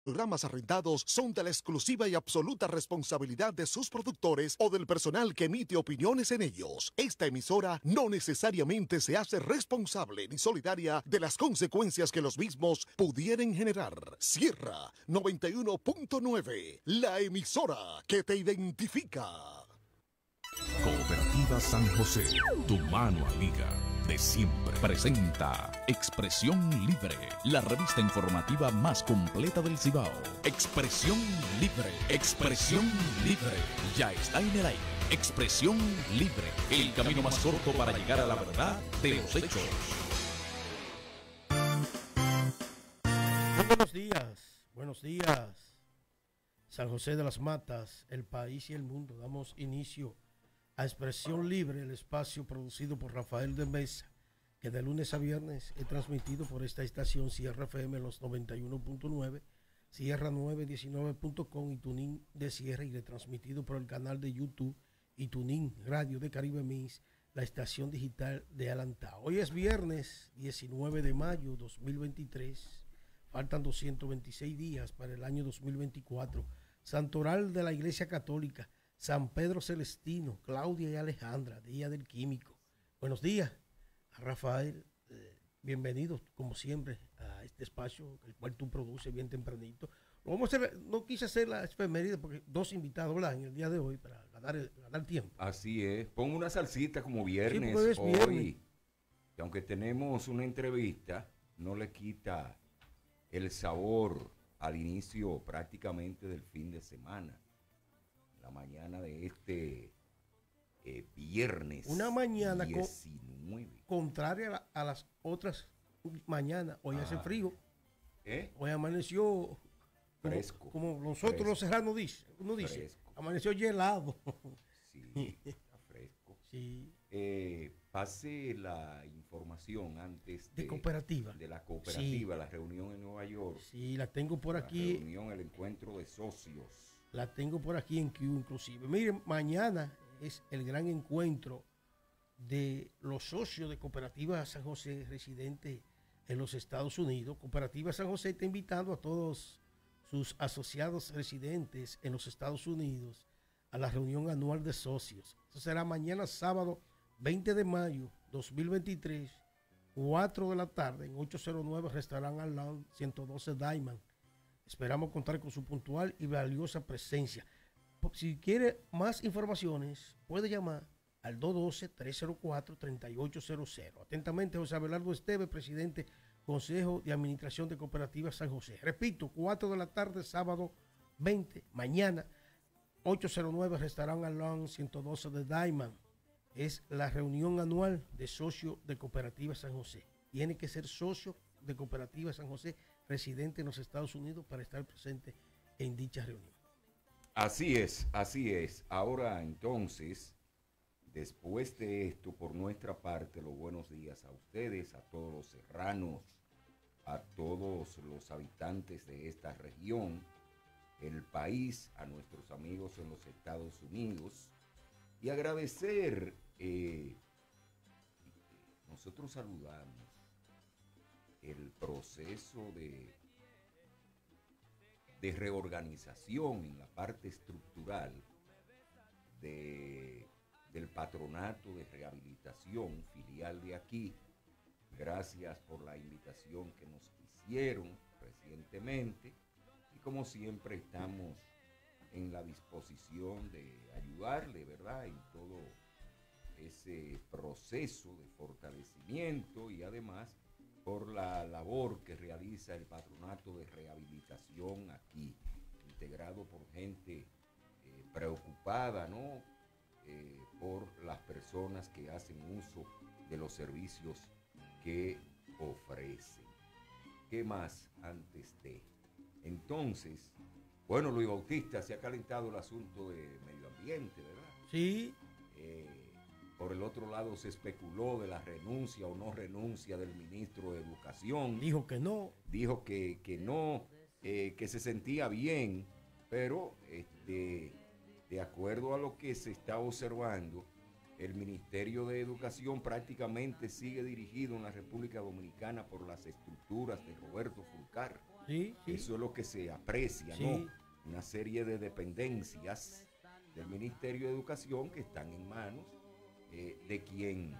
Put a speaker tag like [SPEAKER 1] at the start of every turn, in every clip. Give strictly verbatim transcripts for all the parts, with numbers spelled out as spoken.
[SPEAKER 1] Programas arrendados son de la exclusiva y absoluta responsabilidad de sus productores o del personal que emite opiniones en ellos. Esta emisora no necesariamente se hace responsable ni solidaria de las consecuencias que los mismos pudieran generar. Sierra noventa y uno punto nueve, la emisora que te identifica.
[SPEAKER 2] Cooperativa San José, tu mano amiga de siempre, presenta Expresión Libre, la revista informativa más completa del Cibao. Expresión Libre, Expresión Libre, ya está en el aire. Expresión Libre, el camino más corto para llegar a la verdad de los hechos.
[SPEAKER 3] Muy buenos días, buenos días. San José de las Matas, el país y el mundo. Damos inicio a Expresión Libre, el espacio producido por Rafael de Mesa, que de lunes a viernes es transmitido por esta estación Sierra F M los noventa y uno punto nueve, Sierra nueve diecinueve punto com y Tunin de Sierra, y retransmitido por el canal de YouTube y Tunin Radio de Caribe Mix, la estación digital de Alantá. Hoy es viernes diecinueve de mayo dos mil veintitrés, faltan doscientos veintiséis días para el año dos mil veinticuatro. Santoral de la Iglesia Católica, San Pedro Celestino, Claudia y Alejandra, Día del Químico. Buenos días a Rafael, eh, bienvenidos como siempre a este espacio, el cual tú produces bien tempranito. Lo vamos a hacer, no quise hacer la efeméride porque dos invitados, ¿verdad?, en el día de hoy para ganar, ganar tiempo.
[SPEAKER 4] Así es, pon una salsita como viernes,
[SPEAKER 3] sí, es
[SPEAKER 4] hoy,
[SPEAKER 3] viernes.
[SPEAKER 4] que aunque tenemos una entrevista, no le quita el sabor al inicio prácticamente del fin de semana. La mañana de este eh, viernes.
[SPEAKER 3] Una mañana
[SPEAKER 4] diecinueve.
[SPEAKER 3] Con, contraria a, la, a las otras mañanas. Hoy ah. hace frío.
[SPEAKER 4] ¿Eh?
[SPEAKER 3] Hoy amaneció como,
[SPEAKER 4] fresco.
[SPEAKER 3] Como nosotros fresco. Los serranos dice, uno dice.
[SPEAKER 4] Fresco.
[SPEAKER 3] Amaneció helado.
[SPEAKER 4] Sí, está fresco.
[SPEAKER 3] Sí.
[SPEAKER 4] Eh, pase la información antes de,
[SPEAKER 3] de cooperativa.
[SPEAKER 4] De la cooperativa,
[SPEAKER 3] sí.
[SPEAKER 4] La reunión en Nueva York.
[SPEAKER 3] Sí, la tengo por
[SPEAKER 4] la
[SPEAKER 3] aquí.
[SPEAKER 4] La reunión, el encuentro de socios.
[SPEAKER 3] La tengo por aquí en Q inclusive. Miren, mañana es el gran encuentro de los socios de Cooperativa San José residentes en los Estados Unidos. Cooperativa San José está invitando a todos sus asociados residentes en los Estados Unidos a la reunión anual de socios. Eso será mañana sábado veinte de mayo dos mil veintitrés, cuatro de la tarde en ochocientos nueve Restaurant Alon ciento doce Diamond. Esperamos contar con su puntual y valiosa presencia. Si quiere más informaciones, puede llamar al dos uno dos, tres cero cuatro, tres ocho cero cero. Atentamente, José Abelardo Esteve, presidente Consejo de Administración de Cooperativa San José. Repito, cuatro de la tarde, sábado veinte, mañana, ochocientos nueve Restaurant Alon ciento doce de Diamond. Es la reunión anual de socios de Cooperativa San José. Tiene que ser socio de Cooperativa San José residente en los Estados Unidos para estar presente en dicha reunión.
[SPEAKER 4] Así es, así es. Ahora entonces, después de esto, por nuestra parte, los buenos días a ustedes, a todos los serranos, a todos los habitantes de esta región, el país, a nuestros amigos en los Estados Unidos, y agradecer, eh, nosotros saludamos el proceso de, de reorganización en la parte estructural de, del Patronato de Rehabilitación, filial de aquí. Gracias por la invitación que nos hicieron recientemente y como siempre estamos en la disposición de ayudarle, ¿verdad?, en todo ese proceso de fortalecimiento y además por la labor que realiza el Patronato de Rehabilitación aquí, integrado por gente eh, preocupada, ¿no?, eh, por las personas que hacen uso de los servicios que ofrecen. ¿Qué más antes de? Entonces, bueno, Luis Bautista, se ha calentado el asunto de medio ambiente, ¿verdad?
[SPEAKER 3] Sí.
[SPEAKER 4] Eh, Por el otro lado se especuló de la renuncia o no renuncia del ministro de Educación.
[SPEAKER 3] Dijo que no.
[SPEAKER 4] Dijo que, que no, eh, que se sentía bien, pero este, de acuerdo a lo que se está observando, el Ministerio de Educación prácticamente sigue dirigido en la República Dominicana por las estructuras de Roberto Fulcar.
[SPEAKER 3] Sí, sí.
[SPEAKER 4] Eso es lo que se aprecia,
[SPEAKER 3] Sí.
[SPEAKER 4] ¿no? Una serie de dependencias del Ministerio de Educación que están en manos eh, de quien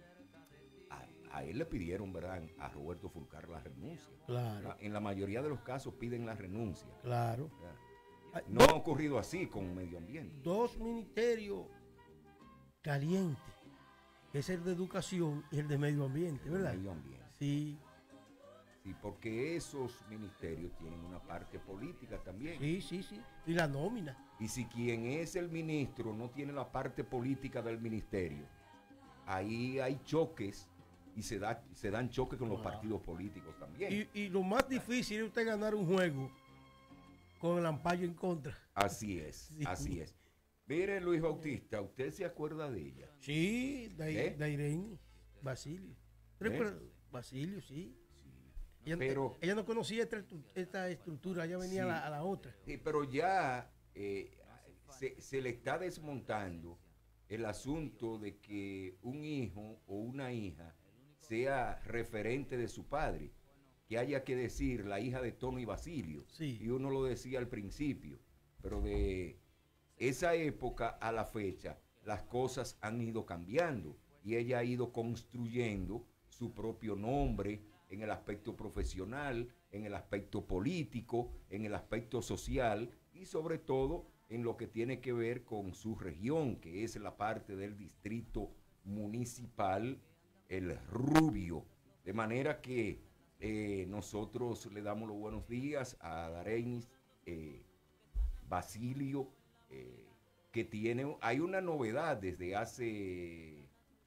[SPEAKER 4] a, a él le pidieron, ¿verdad?, a Roberto Fulcar la renuncia.
[SPEAKER 3] Claro.
[SPEAKER 4] La- en la mayoría de los casos piden la renuncia.
[SPEAKER 3] Claro.
[SPEAKER 4] ¿Verdad?
[SPEAKER 3] Hay
[SPEAKER 4] No
[SPEAKER 3] dos-
[SPEAKER 4] ha ocurrido así con medio ambiente.
[SPEAKER 3] Dos ministerios calientes, que es el de educación y el de medio ambiente, ¿verdad?
[SPEAKER 4] Medio ambiente.
[SPEAKER 3] Sí,
[SPEAKER 4] Sí, porque esos ministerios tienen una parte política también.
[SPEAKER 3] sí, sí, sí. Y la nómina.
[SPEAKER 4] Y si quien es el ministro no tiene la parte política del ministerio, ahí hay choques y se, da, se dan choques con los
[SPEAKER 3] Wow.
[SPEAKER 4] partidos políticos también.
[SPEAKER 3] Y, y lo más difícil es usted ganar un juego con el amparo en contra.
[SPEAKER 4] Así es,
[SPEAKER 3] Sí.
[SPEAKER 4] así es. Mire, Luis Bautista, ¿usted se acuerda de ella?
[SPEAKER 3] Sí, de,
[SPEAKER 4] ¿Eh?
[SPEAKER 3] de Irene Basilio. ¿Recuerda? Basilio, sí. Ella,
[SPEAKER 4] Pero-
[SPEAKER 3] ella no conocía esta, estru- esta estructura, ella venía
[SPEAKER 4] Sí.
[SPEAKER 3] a, la, a la otra.
[SPEAKER 4] Sí, pero ya eh, se, se le está desmontando el asunto de que un hijo o una hija sea referente de su padre, que haya que decir la hija de Tono y Basilio.
[SPEAKER 3] Sí.
[SPEAKER 4] Y uno lo decía al principio, pero de esa época a la fecha las cosas han ido cambiando y ella ha ido construyendo su propio nombre en el aspecto profesional, en el aspecto político, en el aspecto social y sobre todo en lo que tiene que ver con su región, que es la parte del distrito municipal, el Rubio. De manera que eh, nosotros le damos los buenos días a Darenis eh, Basilio, eh, que tiene, hay una novedad desde hace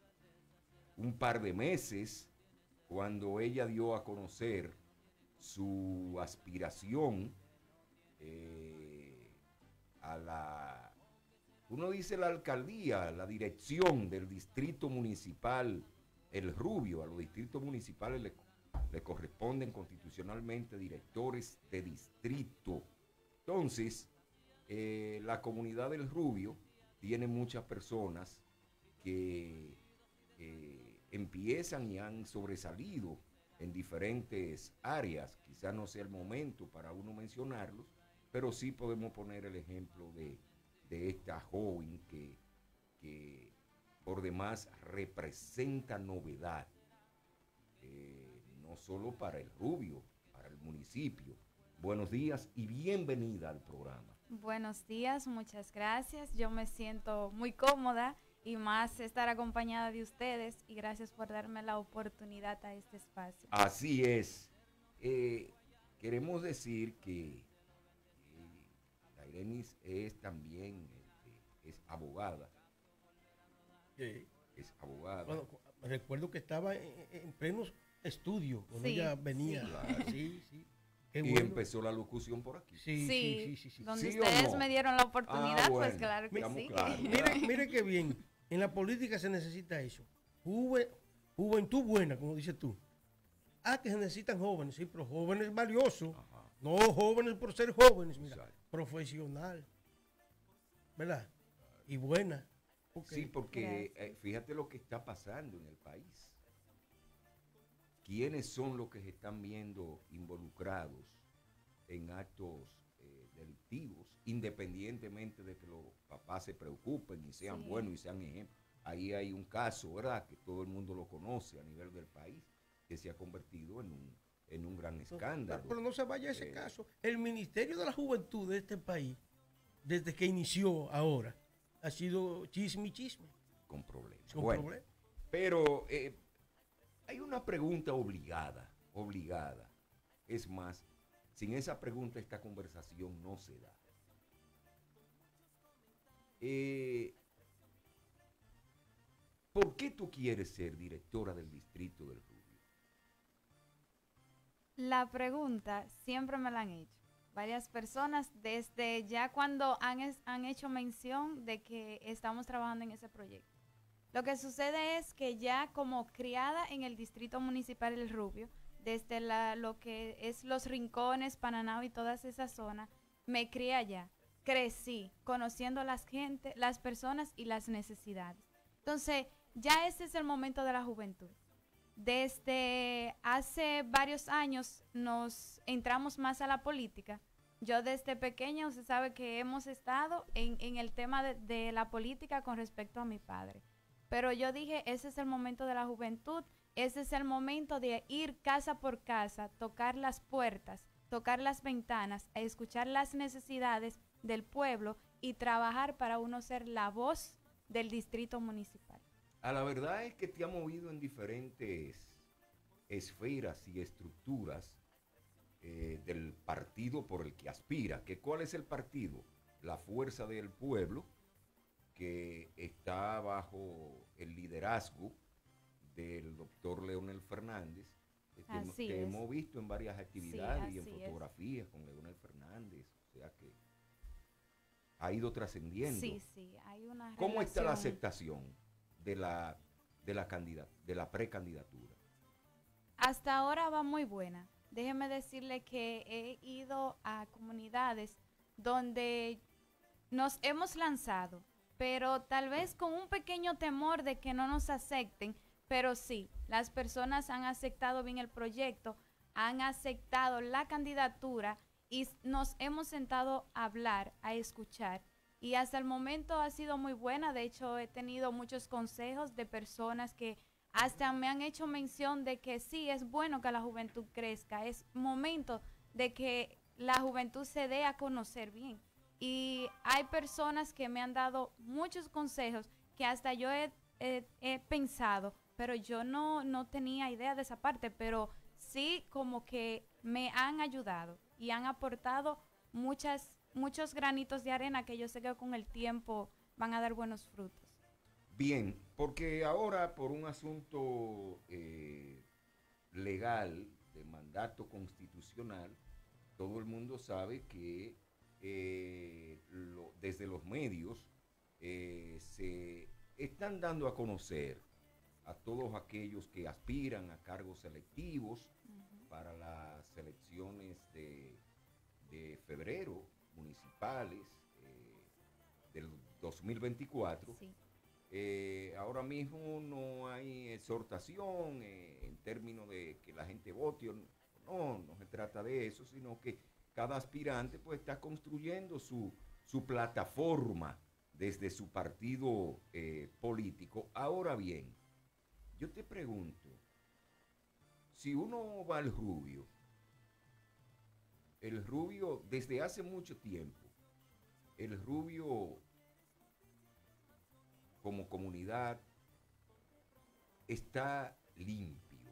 [SPEAKER 4] un par de meses, cuando ella dio a conocer su aspiración eh, a la, uno dice la alcaldía, la dirección del distrito municipal El Rubio. A los distritos municipales le, le corresponden constitucionalmente directores de distrito. Entonces, eh, la comunidad del Rubio tiene muchas personas que eh, empiezan y han sobresalido en diferentes áreas. Quizás no sea el momento para uno mencionarlos, pero sí podemos poner el ejemplo de, de esta joven que, que por demás representa novedad, eh, no solo para el Rubio, para el municipio. Buenos días y bienvenida al programa.
[SPEAKER 5] Buenos días, muchas gracias. Yo me siento muy cómoda y más estar acompañada de ustedes y gracias por darme la oportunidad a este espacio.
[SPEAKER 4] Así es. Eh, queremos decir que eh, Dairenis es también este, es abogada.
[SPEAKER 3] Sí.
[SPEAKER 4] Es abogada.
[SPEAKER 3] Bueno, cu- recuerdo que estaba en, en plenos estudios cuando
[SPEAKER 5] Sí,
[SPEAKER 3] ella venía.
[SPEAKER 5] sí.
[SPEAKER 4] Claro.
[SPEAKER 3] Sí, sí. Qué
[SPEAKER 4] y
[SPEAKER 3] bueno.
[SPEAKER 4] empezó la locución por aquí.
[SPEAKER 3] Sí, sí, sí, sí, sí.
[SPEAKER 5] Donde
[SPEAKER 4] ¿Sí o
[SPEAKER 5] ustedes
[SPEAKER 4] no?
[SPEAKER 5] me dieron la oportunidad,
[SPEAKER 4] Ah,
[SPEAKER 5] pues
[SPEAKER 4] bueno,
[SPEAKER 5] claro que
[SPEAKER 4] estamos
[SPEAKER 5] sí.
[SPEAKER 4] claros.
[SPEAKER 3] Mire, mire qué bien. En la política se necesita eso. Juve- juventud buena, como dices tú. Ah, que se necesitan jóvenes, sí, pero jóvenes valiosos.
[SPEAKER 4] Ajá.
[SPEAKER 3] No jóvenes por ser jóvenes, mira.
[SPEAKER 4] Exacto.
[SPEAKER 3] Profesional. ¿Verdad? Y buena. Ok.
[SPEAKER 4] Sí, porque
[SPEAKER 5] Gracias.
[SPEAKER 4] eh, fíjate lo que está pasando en el país. ¿Quiénes son los que se están viendo involucrados en actos eh, delictivos, independientemente de que los papás se preocupen y sean
[SPEAKER 5] Sí.
[SPEAKER 4] buenos y sean ejemplos? Ahí hay un caso, ¿verdad?, que todo el mundo lo conoce a nivel del país, que se ha convertido en un, en un gran
[SPEAKER 3] No,
[SPEAKER 4] escándalo.
[SPEAKER 3] Pero no se vaya a ese
[SPEAKER 4] Eh,
[SPEAKER 3] caso. El Ministerio de la Juventud de este país, desde que inició ahora, ha sido chisme y chisme.
[SPEAKER 4] Con problemas.
[SPEAKER 3] Con
[SPEAKER 4] Bueno,
[SPEAKER 3] problemas.
[SPEAKER 4] pero eh, hay una pregunta obligada, obligada. Es más, sin esa pregunta esta conversación no se da. Eh, ¿Por qué tú quieres ser directora del distrito del Rubio?
[SPEAKER 5] La pregunta siempre me la han hecho varias personas desde ya cuando han, es- han hecho mención de que estamos trabajando en ese proyecto. Lo que sucede es que ya como criada en el distrito municipal El Rubio, desde la, lo que es Los Rincones, Pananao y todas esas zonas, me crié allá, crecí conociendo a las gente, las personas y las necesidades. Entonces, ya ese es el momento de la juventud. desde hace varios años nos entramos más a la política. Yo desde pequeña, usted sabe que hemos estado en, en el tema de, de la política con respecto a mi padre. Pero yo dije, ese es el momento de la juventud, ese es el momento de ir casa por casa, tocar las puertas, tocar las ventanas, a escuchar las necesidades del pueblo y trabajar para uno ser la voz del distrito municipal.
[SPEAKER 4] A la verdad es que te ha movido en diferentes esferas y estructuras eh, del partido por el que aspira. ¿Que ¿Cuál es el partido? La Fuerza del Pueblo, que está bajo el liderazgo del doctor Leonel Fernández. Te,
[SPEAKER 5] Así
[SPEAKER 4] te
[SPEAKER 5] es.
[SPEAKER 4] hemos visto en varias actividades
[SPEAKER 5] Sí,
[SPEAKER 4] y en
[SPEAKER 5] así
[SPEAKER 4] fotografías con Leonel Fernández. O sea que ha ido trascendiendo.
[SPEAKER 5] Sí, sí, hay una
[SPEAKER 4] ¿Cómo está la
[SPEAKER 5] relación.
[SPEAKER 4] aceptación de la, de la, candidat de la precandidatura?
[SPEAKER 5] Hasta ahora va muy buena. Déjeme decirle que he ido a comunidades donde nos hemos lanzado, pero tal vez con un pequeño temor de que no nos acepten, pero sí, las personas han aceptado bien el proyecto, han aceptado la candidatura y nos hemos sentado a hablar, a escuchar. Y hasta el momento ha sido muy buena. De hecho, he tenido muchos consejos de personas que hasta me han hecho mención de que sí, es bueno que la juventud crezca. Es momento de que la juventud se dé a conocer bien. Y hay personas que me han dado muchos consejos que hasta yo he, he, he pensado, pero yo no, no tenía idea de esa parte, pero sí como que me han ayudado y han aportado muchas muchos granitos de arena que yo sé que con el tiempo van a dar buenos frutos.
[SPEAKER 4] Bien, porque ahora por un asunto eh, legal de mandato constitucional, todo el mundo sabe que eh, lo, desde los medios eh, se están dando a conocer a todos aquellos que aspiran a cargos selectivos uh-huh. para las elecciones de, de febrero municipales eh, del dos mil veinticuatro. Sí. Eh, ahora mismo no hay exhortación eh, en términos de que la gente vote. No, no se trata de eso, sino que cada aspirante pues está construyendo su, su plataforma desde su partido eh, político. Ahora bien, yo te pregunto, si uno va al Rubio, el Rubio, desde hace mucho tiempo, el Rubio como comunidad está limpio.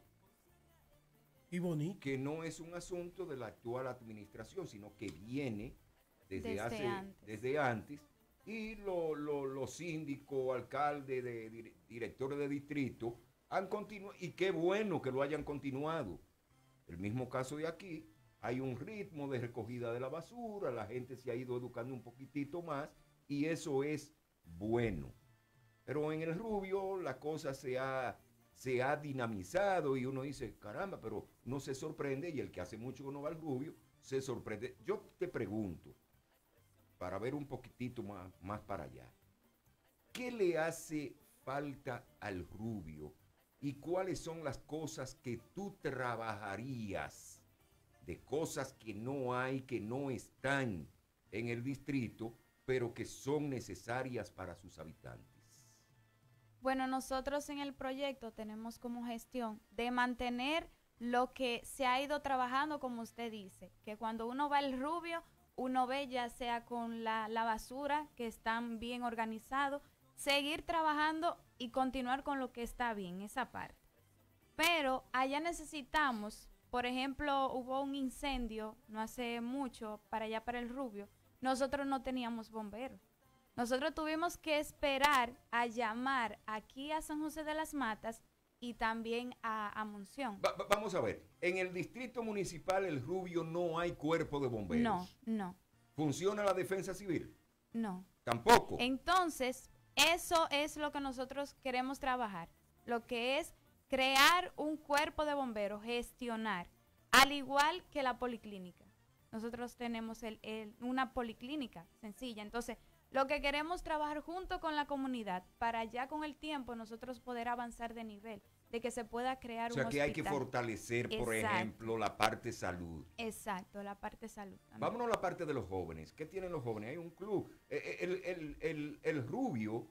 [SPEAKER 3] Y bonito.
[SPEAKER 4] Que no es un asunto de la actual administración, sino que viene desde, desde hace, antes. Desde antes. Y los lo, lo síndicos, alcaldes, de, de, directores de distrito han continuado, y qué bueno que lo hayan continuado. El mismo caso de aquí. Hay un ritmo de recogida de la basura, la gente se ha ido educando un poquitito más y eso es bueno. Pero en el Rubio la cosa se ha, se ha dinamizado y uno dice, caramba, pero no se sorprende, y el que hace mucho que no va al Rubio se sorprende. Yo te pregunto, para ver un poquitito más, más para allá, ¿qué le hace falta al Rubio y cuáles son las cosas que tú trabajarías de cosas que no hay, que no están en el distrito, pero que son necesarias para sus habitantes?
[SPEAKER 5] Bueno, nosotros en el proyecto tenemos como gestión de mantener lo que se ha ido trabajando, como usted dice, que cuando uno va al Rubio, uno ve ya sea con la, la basura, que están bien organizados, seguir trabajando y continuar con lo que está bien, esa parte. Pero allá necesitamos... Por ejemplo, hubo un incendio no hace mucho para allá, para el Rubio. Nosotros no teníamos bomberos. Nosotros tuvimos que esperar a llamar aquí a San José de las Matas y también a, a Monción.
[SPEAKER 4] Va, va, vamos a ver, en el distrito municipal El Rubio no hay cuerpo de bomberos.
[SPEAKER 5] No, no.
[SPEAKER 4] ¿Funciona la defensa civil?
[SPEAKER 5] No.
[SPEAKER 4] Tampoco.
[SPEAKER 5] Entonces, eso es lo que nosotros queremos trabajar. Lo que es crear un cuerpo de bomberos, gestionar, al igual que la policlínica. Nosotros tenemos el, el, una policlínica sencilla. Entonces, lo que queremos trabajar junto con la comunidad para ya con el tiempo nosotros poder avanzar de nivel. de que se pueda crear
[SPEAKER 4] O sea
[SPEAKER 5] un
[SPEAKER 4] que
[SPEAKER 5] hospital.
[SPEAKER 4] hay que fortalecer, por
[SPEAKER 5] Exacto.
[SPEAKER 4] ejemplo, la parte salud.
[SPEAKER 5] Exacto, la parte salud también.
[SPEAKER 4] Vámonos a la parte de los jóvenes. ¿Qué tienen los jóvenes? Hay un club. Eh, eh, El, el- el- el Rubio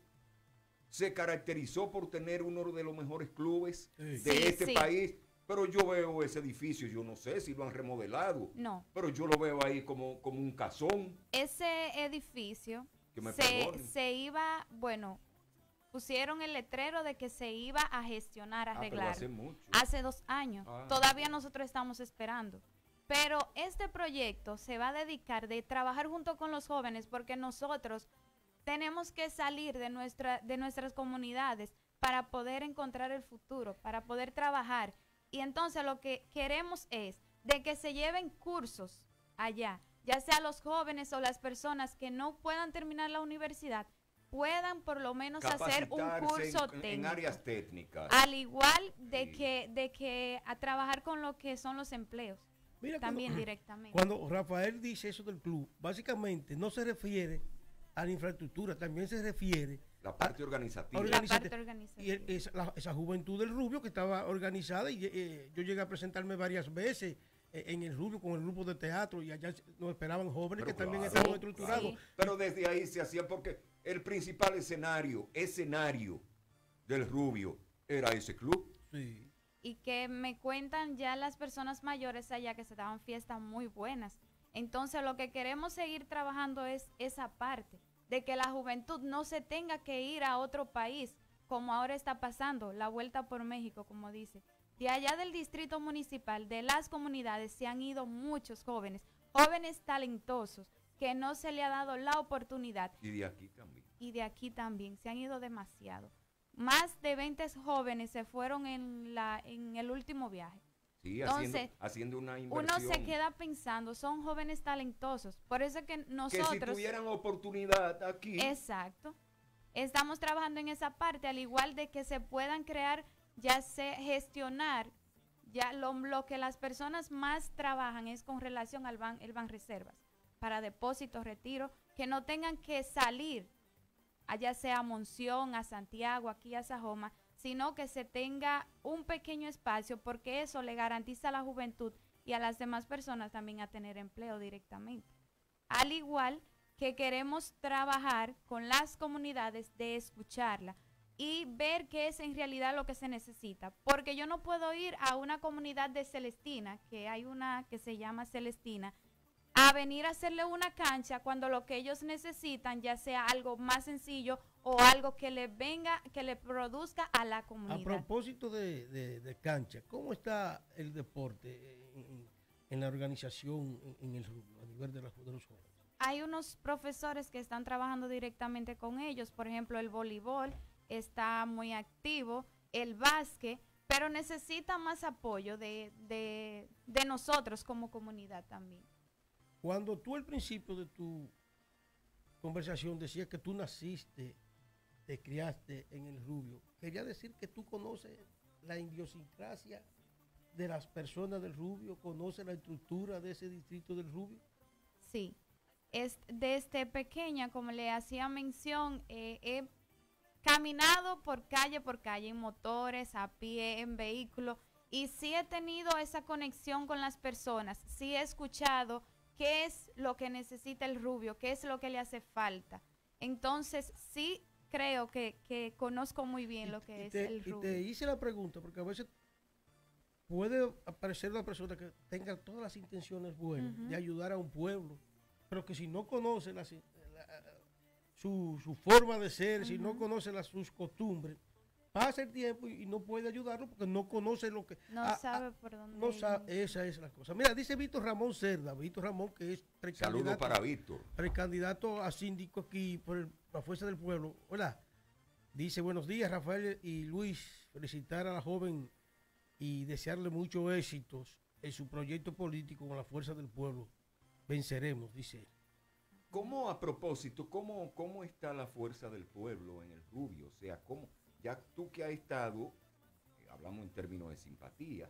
[SPEAKER 4] se caracterizó por tener uno de los mejores clubes
[SPEAKER 3] Sí.
[SPEAKER 4] de
[SPEAKER 5] Sí,
[SPEAKER 4] este
[SPEAKER 5] sí.
[SPEAKER 4] país, pero yo veo ese edificio, yo no sé si lo han remodelado,
[SPEAKER 5] No,
[SPEAKER 4] pero yo lo veo ahí como, como un casón.
[SPEAKER 5] ese edificio
[SPEAKER 4] Que me
[SPEAKER 5] se,
[SPEAKER 4] perdonen.
[SPEAKER 5] se iba, bueno, pusieron el letrero de que se iba a gestionar, a
[SPEAKER 4] Ah, pero
[SPEAKER 5] arreglar.
[SPEAKER 4] hace mucho.
[SPEAKER 5] Hace dos años.
[SPEAKER 4] Ah.
[SPEAKER 5] Todavía nosotros estamos esperando. Pero este proyecto se va a dedicar de trabajar junto con los jóvenes porque nosotros tenemos que salir de, nuestra, de nuestras comunidades para poder encontrar el futuro, para poder trabajar. Y entonces lo que queremos es de que se lleven cursos allá, ya sea los jóvenes o las personas que no puedan terminar la universidad, puedan por lo menos hacer un
[SPEAKER 4] Capacitarse
[SPEAKER 5] curso
[SPEAKER 4] en,
[SPEAKER 5] técnico.
[SPEAKER 4] en áreas técnicas.
[SPEAKER 5] Al igual de
[SPEAKER 4] Sí.
[SPEAKER 5] que, de que a trabajar con lo que son los empleos,
[SPEAKER 3] Mira,
[SPEAKER 5] también
[SPEAKER 3] cuando,
[SPEAKER 5] directamente.
[SPEAKER 3] cuando Rafael dice eso del club, básicamente no se refiere a la infraestructura, también se refiere
[SPEAKER 4] La parte organizativa.
[SPEAKER 3] Organ-
[SPEAKER 5] la
[SPEAKER 3] organizate-
[SPEAKER 5] parte
[SPEAKER 3] y
[SPEAKER 5] organizativa.
[SPEAKER 3] el- esa, la- esa juventud del Rubio que estaba organizada y eh, yo llegué a presentarme varias veces eh, en el Rubio con el grupo de teatro y allá nos esperaban jóvenes
[SPEAKER 4] Pero
[SPEAKER 3] que también
[SPEAKER 4] claro,
[SPEAKER 3] estaban
[SPEAKER 5] Sí,
[SPEAKER 3] estructurados.
[SPEAKER 5] sí.
[SPEAKER 4] Pero desde ahí se hacía porque el principal escenario, escenario del Rubio era ese club.
[SPEAKER 3] Sí.
[SPEAKER 5] Y que me cuentan ya las personas mayores allá que se daban fiestas muy buenas. Entonces lo que queremos seguir trabajando es esa parte, de que la juventud no se tenga que ir a otro país, como ahora está pasando, la vuelta por México, como dice. De allá del distrito municipal, de las comunidades, se han ido muchos jóvenes, jóvenes talentosos, que no se le ha dado la oportunidad.
[SPEAKER 4] Y de aquí también.
[SPEAKER 5] Y de aquí también, se han ido demasiado. Más de veinte jóvenes se fueron en, la, en el último viaje.
[SPEAKER 4] Sí,
[SPEAKER 5] Entonces,
[SPEAKER 4] haciendo, haciendo una
[SPEAKER 5] Uno
[SPEAKER 4] inversión.
[SPEAKER 5] se queda pensando, son jóvenes talentosos. Por eso es que
[SPEAKER 4] que si
[SPEAKER 5] nosotros...
[SPEAKER 4] tuvieran oportunidad aquí,
[SPEAKER 5] Exacto. Estamos trabajando en esa parte, al igual de que se puedan crear, ya sé, gestionar, ya lo, lo que las personas más trabajan es con relación al ban, el Banreservas, para depósitos, retiro, que no tengan que salir, allá sea a Monción, a Santiago, aquí a Sajoma, sino que se tenga un pequeño espacio, porque eso le garantiza a la juventud y a las demás personas también a tener empleo directamente. Al igual que queremos trabajar con las comunidades de escucharla y ver qué es en realidad lo que se necesita. Porque yo no puedo ir a una comunidad de Celestina, que hay una que se llama Celestina, a venir a hacerle una cancha cuando lo que ellos necesitan ya sea algo más sencillo o algo que le venga, que le produzca a la
[SPEAKER 3] A
[SPEAKER 5] comunidad.
[SPEAKER 3] propósito de, de- de cancha, ¿cómo está el deporte en, en- en la organización en, en el Rubio, a nivel de, la- de los jóvenes?
[SPEAKER 5] Hay unos profesores que están trabajando directamente con ellos, por ejemplo, el voleibol está muy activo, el básquet, pero necesita más apoyo de, de, de nosotros como comunidad también.
[SPEAKER 3] Cuando tú al principio de tu conversación decías que tú naciste, te criaste en el Rubio, quería decir que tú conoces la idiosincrasia de las personas del Rubio, conoces la estructura de ese distrito del Rubio.
[SPEAKER 5] Sí, es, desde pequeña, como le hacía mención, eh, he caminado por calle por calle, en motores, a pie, en vehículos, y sí he tenido esa conexión con las personas, sí he escuchado qué es lo que necesita el Rubio, qué es lo que le hace falta. Entonces, sí creo que, que conozco muy bien
[SPEAKER 3] Y-
[SPEAKER 5] lo que
[SPEAKER 3] y
[SPEAKER 5] es
[SPEAKER 3] te,
[SPEAKER 5] el
[SPEAKER 3] y
[SPEAKER 5] Rubio.
[SPEAKER 3] te hice la pregunta porque a veces puede aparecer una persona que tenga todas las intenciones buenas
[SPEAKER 5] Ujú.
[SPEAKER 3] de ayudar a un pueblo, pero que si no conoce las- la- su, su forma de ser, si no
[SPEAKER 5] Ujú.
[SPEAKER 3] conoce las, sus costumbres, pasa el tiempo y, y no puede ayudarlo porque no conoce lo que...
[SPEAKER 5] No
[SPEAKER 3] ah,
[SPEAKER 5] sabe
[SPEAKER 3] ah,
[SPEAKER 5] por dónde
[SPEAKER 3] no
[SPEAKER 5] ir.
[SPEAKER 3] sabe, esa es la cosa. Mira, dice Víctor Ramón Cerda, Víctor Ramón que es
[SPEAKER 4] saludos
[SPEAKER 3] precandidato,
[SPEAKER 4] para Víctor.
[SPEAKER 3] precandidato a síndico aquí por el- la Fuerza del Pueblo. Hola. Dice, buenos días, Rafael y Luis. Felicitar a la joven y desearle muchos éxitos en su proyecto político con la Fuerza del Pueblo. Venceremos, dice él.
[SPEAKER 4] ¿Cómo a propósito, cómo, cómo está la fuerza del pueblo en el Rubio? O sea, cómo, ya tú que has estado, eh, hablamos en términos de simpatía,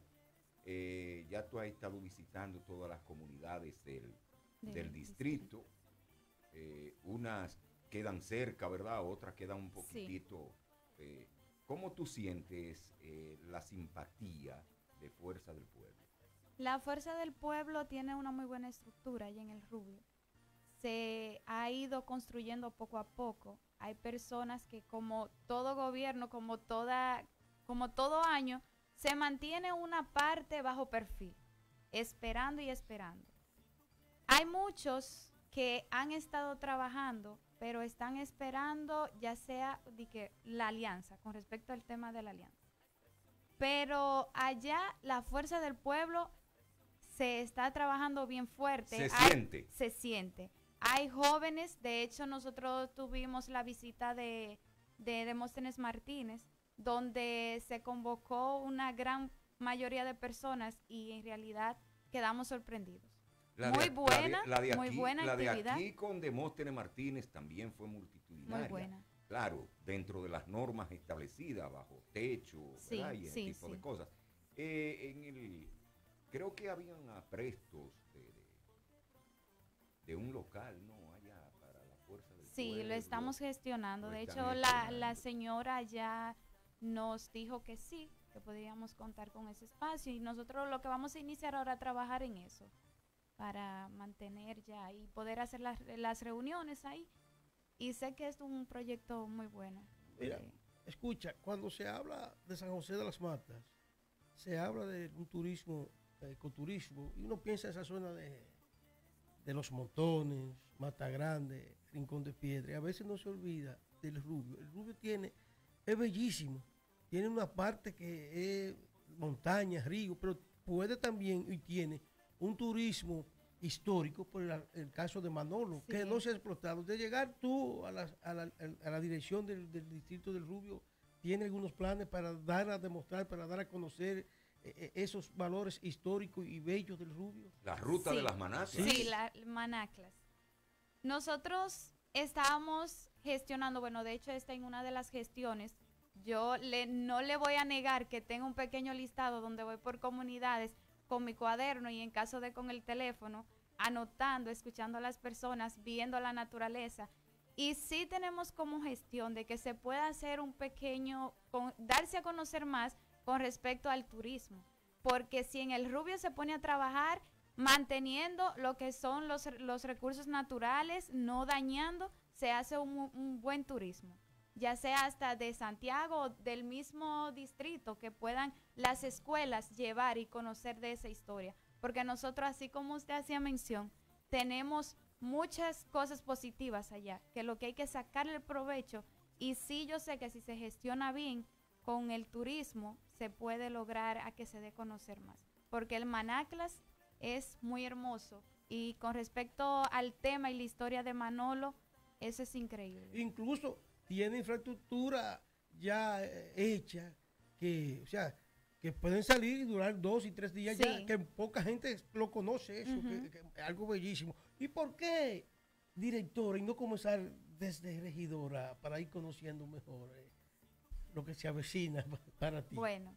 [SPEAKER 4] eh, ya tú has estado visitando todas las comunidades del,
[SPEAKER 5] Del
[SPEAKER 4] del distrito, eh, unas quedan cerca, ¿verdad? Otras quedan un poquitito eh, ¿Cómo tú sientes eh, la simpatía de Fuerza del Pueblo?
[SPEAKER 5] La Fuerza del Pueblo tiene una muy buena estructura allá en el Rubio. Se ha ido construyendo poco a poco. Hay personas que, como todo gobierno, como toda, como todo año, se mantiene una parte bajo perfil, esperando y esperando. Hay muchos que han estado trabajando, pero están esperando ya sea de que la alianza, con respecto al tema de la alianza. Pero allá la Fuerza del Pueblo se está trabajando bien fuerte.
[SPEAKER 4] Se
[SPEAKER 5] Hay,
[SPEAKER 4] siente.
[SPEAKER 5] Se siente. Hay jóvenes, de hecho nosotros tuvimos la visita de, de Demóstenes Martínez, donde se convocó una gran mayoría de personas y en realidad quedamos sorprendidos.
[SPEAKER 4] La
[SPEAKER 5] muy
[SPEAKER 4] de,
[SPEAKER 5] buena,
[SPEAKER 4] la de, la de
[SPEAKER 5] muy
[SPEAKER 4] aquí,
[SPEAKER 5] buena
[SPEAKER 4] la de
[SPEAKER 5] actividad.
[SPEAKER 4] aquí con Demóstenes Martínez también fue multitudinaria.
[SPEAKER 5] Muy buena.
[SPEAKER 4] Claro, dentro de las normas establecidas, bajo techo,
[SPEAKER 5] Sí,
[SPEAKER 4] ¿verdad? Y ese
[SPEAKER 5] sí,
[SPEAKER 4] tipo
[SPEAKER 5] sí.
[SPEAKER 4] de cosas. Eh, en el, creo que habían aprestos de, de, de un local, ¿no? Allá para la Fuerza del
[SPEAKER 5] Sí,
[SPEAKER 4] Pueblo.
[SPEAKER 5] lo estamos gestionando.
[SPEAKER 4] Lo
[SPEAKER 5] De
[SPEAKER 4] están
[SPEAKER 5] hecho, la,
[SPEAKER 4] gestionando.
[SPEAKER 5] la señora ya nos dijo que sí, que podríamos contar con ese espacio y nosotros lo que vamos a iniciar ahora a trabajar en eso, para mantener ya y poder hacer las, las reuniones ahí. Y sé que es un proyecto muy bueno.
[SPEAKER 3] Mira,
[SPEAKER 5] Eh,
[SPEAKER 3] escucha, cuando se habla de San José de las Matas, se habla de un turismo, eh, ecoturismo, y uno piensa en esa zona de, de Los Montones, Mata Grande, Rincón de Piedra, y a veces no se olvida del Rubio. El Rubio tiene, es bellísimo, tiene una parte que es montaña, río, pero puede también y tiene un turismo histórico, por el, el caso de Manolo,
[SPEAKER 5] Sí.
[SPEAKER 3] que no se ha explotado. De llegar tú a la, a la, a la dirección del, del distrito del Rubio, tiene algunos planes para dar a demostrar, para dar a conocer eh, esos valores históricos y bellos del Rubio.
[SPEAKER 4] La ruta
[SPEAKER 5] Sí.
[SPEAKER 4] de las manaclas.
[SPEAKER 5] Sí, la Manaclas. Nosotros estábamos gestionando, bueno, de hecho está en una de las gestiones. Yo le, no le voy a negar que tengo un pequeño listado donde voy por comunidades con mi cuaderno y en caso de con el teléfono, anotando, escuchando a las personas, viendo la naturaleza. Y sí tenemos como gestión de que se pueda hacer un pequeño, con, darse a conocer más con respecto al turismo. Porque si en el Rubio se pone a trabajar manteniendo lo que son los, los recursos naturales, no dañando, se hace un, un buen turismo. Ya sea hasta de Santiago o del mismo distrito, que puedan las escuelas llevar y conocer de esa historia. Porque nosotros, así como usted hacía mención, tenemos muchas cosas positivas allá, que lo que hay que sacarle el provecho. Y sí, yo sé que si se gestiona bien con el turismo, se puede lograr a que se dé a conocer más. Porque el Manaclas es muy hermoso. Y con respecto al tema y la historia de Manolo, eso es increíble.
[SPEAKER 3] Incluso tiene infraestructura ya eh, hecha, que, o sea, que pueden salir y durar dos y tres días
[SPEAKER 5] Sí.
[SPEAKER 3] ya, que poca gente lo conoce eso,
[SPEAKER 5] Ujú.
[SPEAKER 3] que, que es algo bellísimo. ¿Y por qué, directora, y no comenzar desde regidora para ir conociendo mejor eh, lo que se avecina para ti?
[SPEAKER 5] Bueno,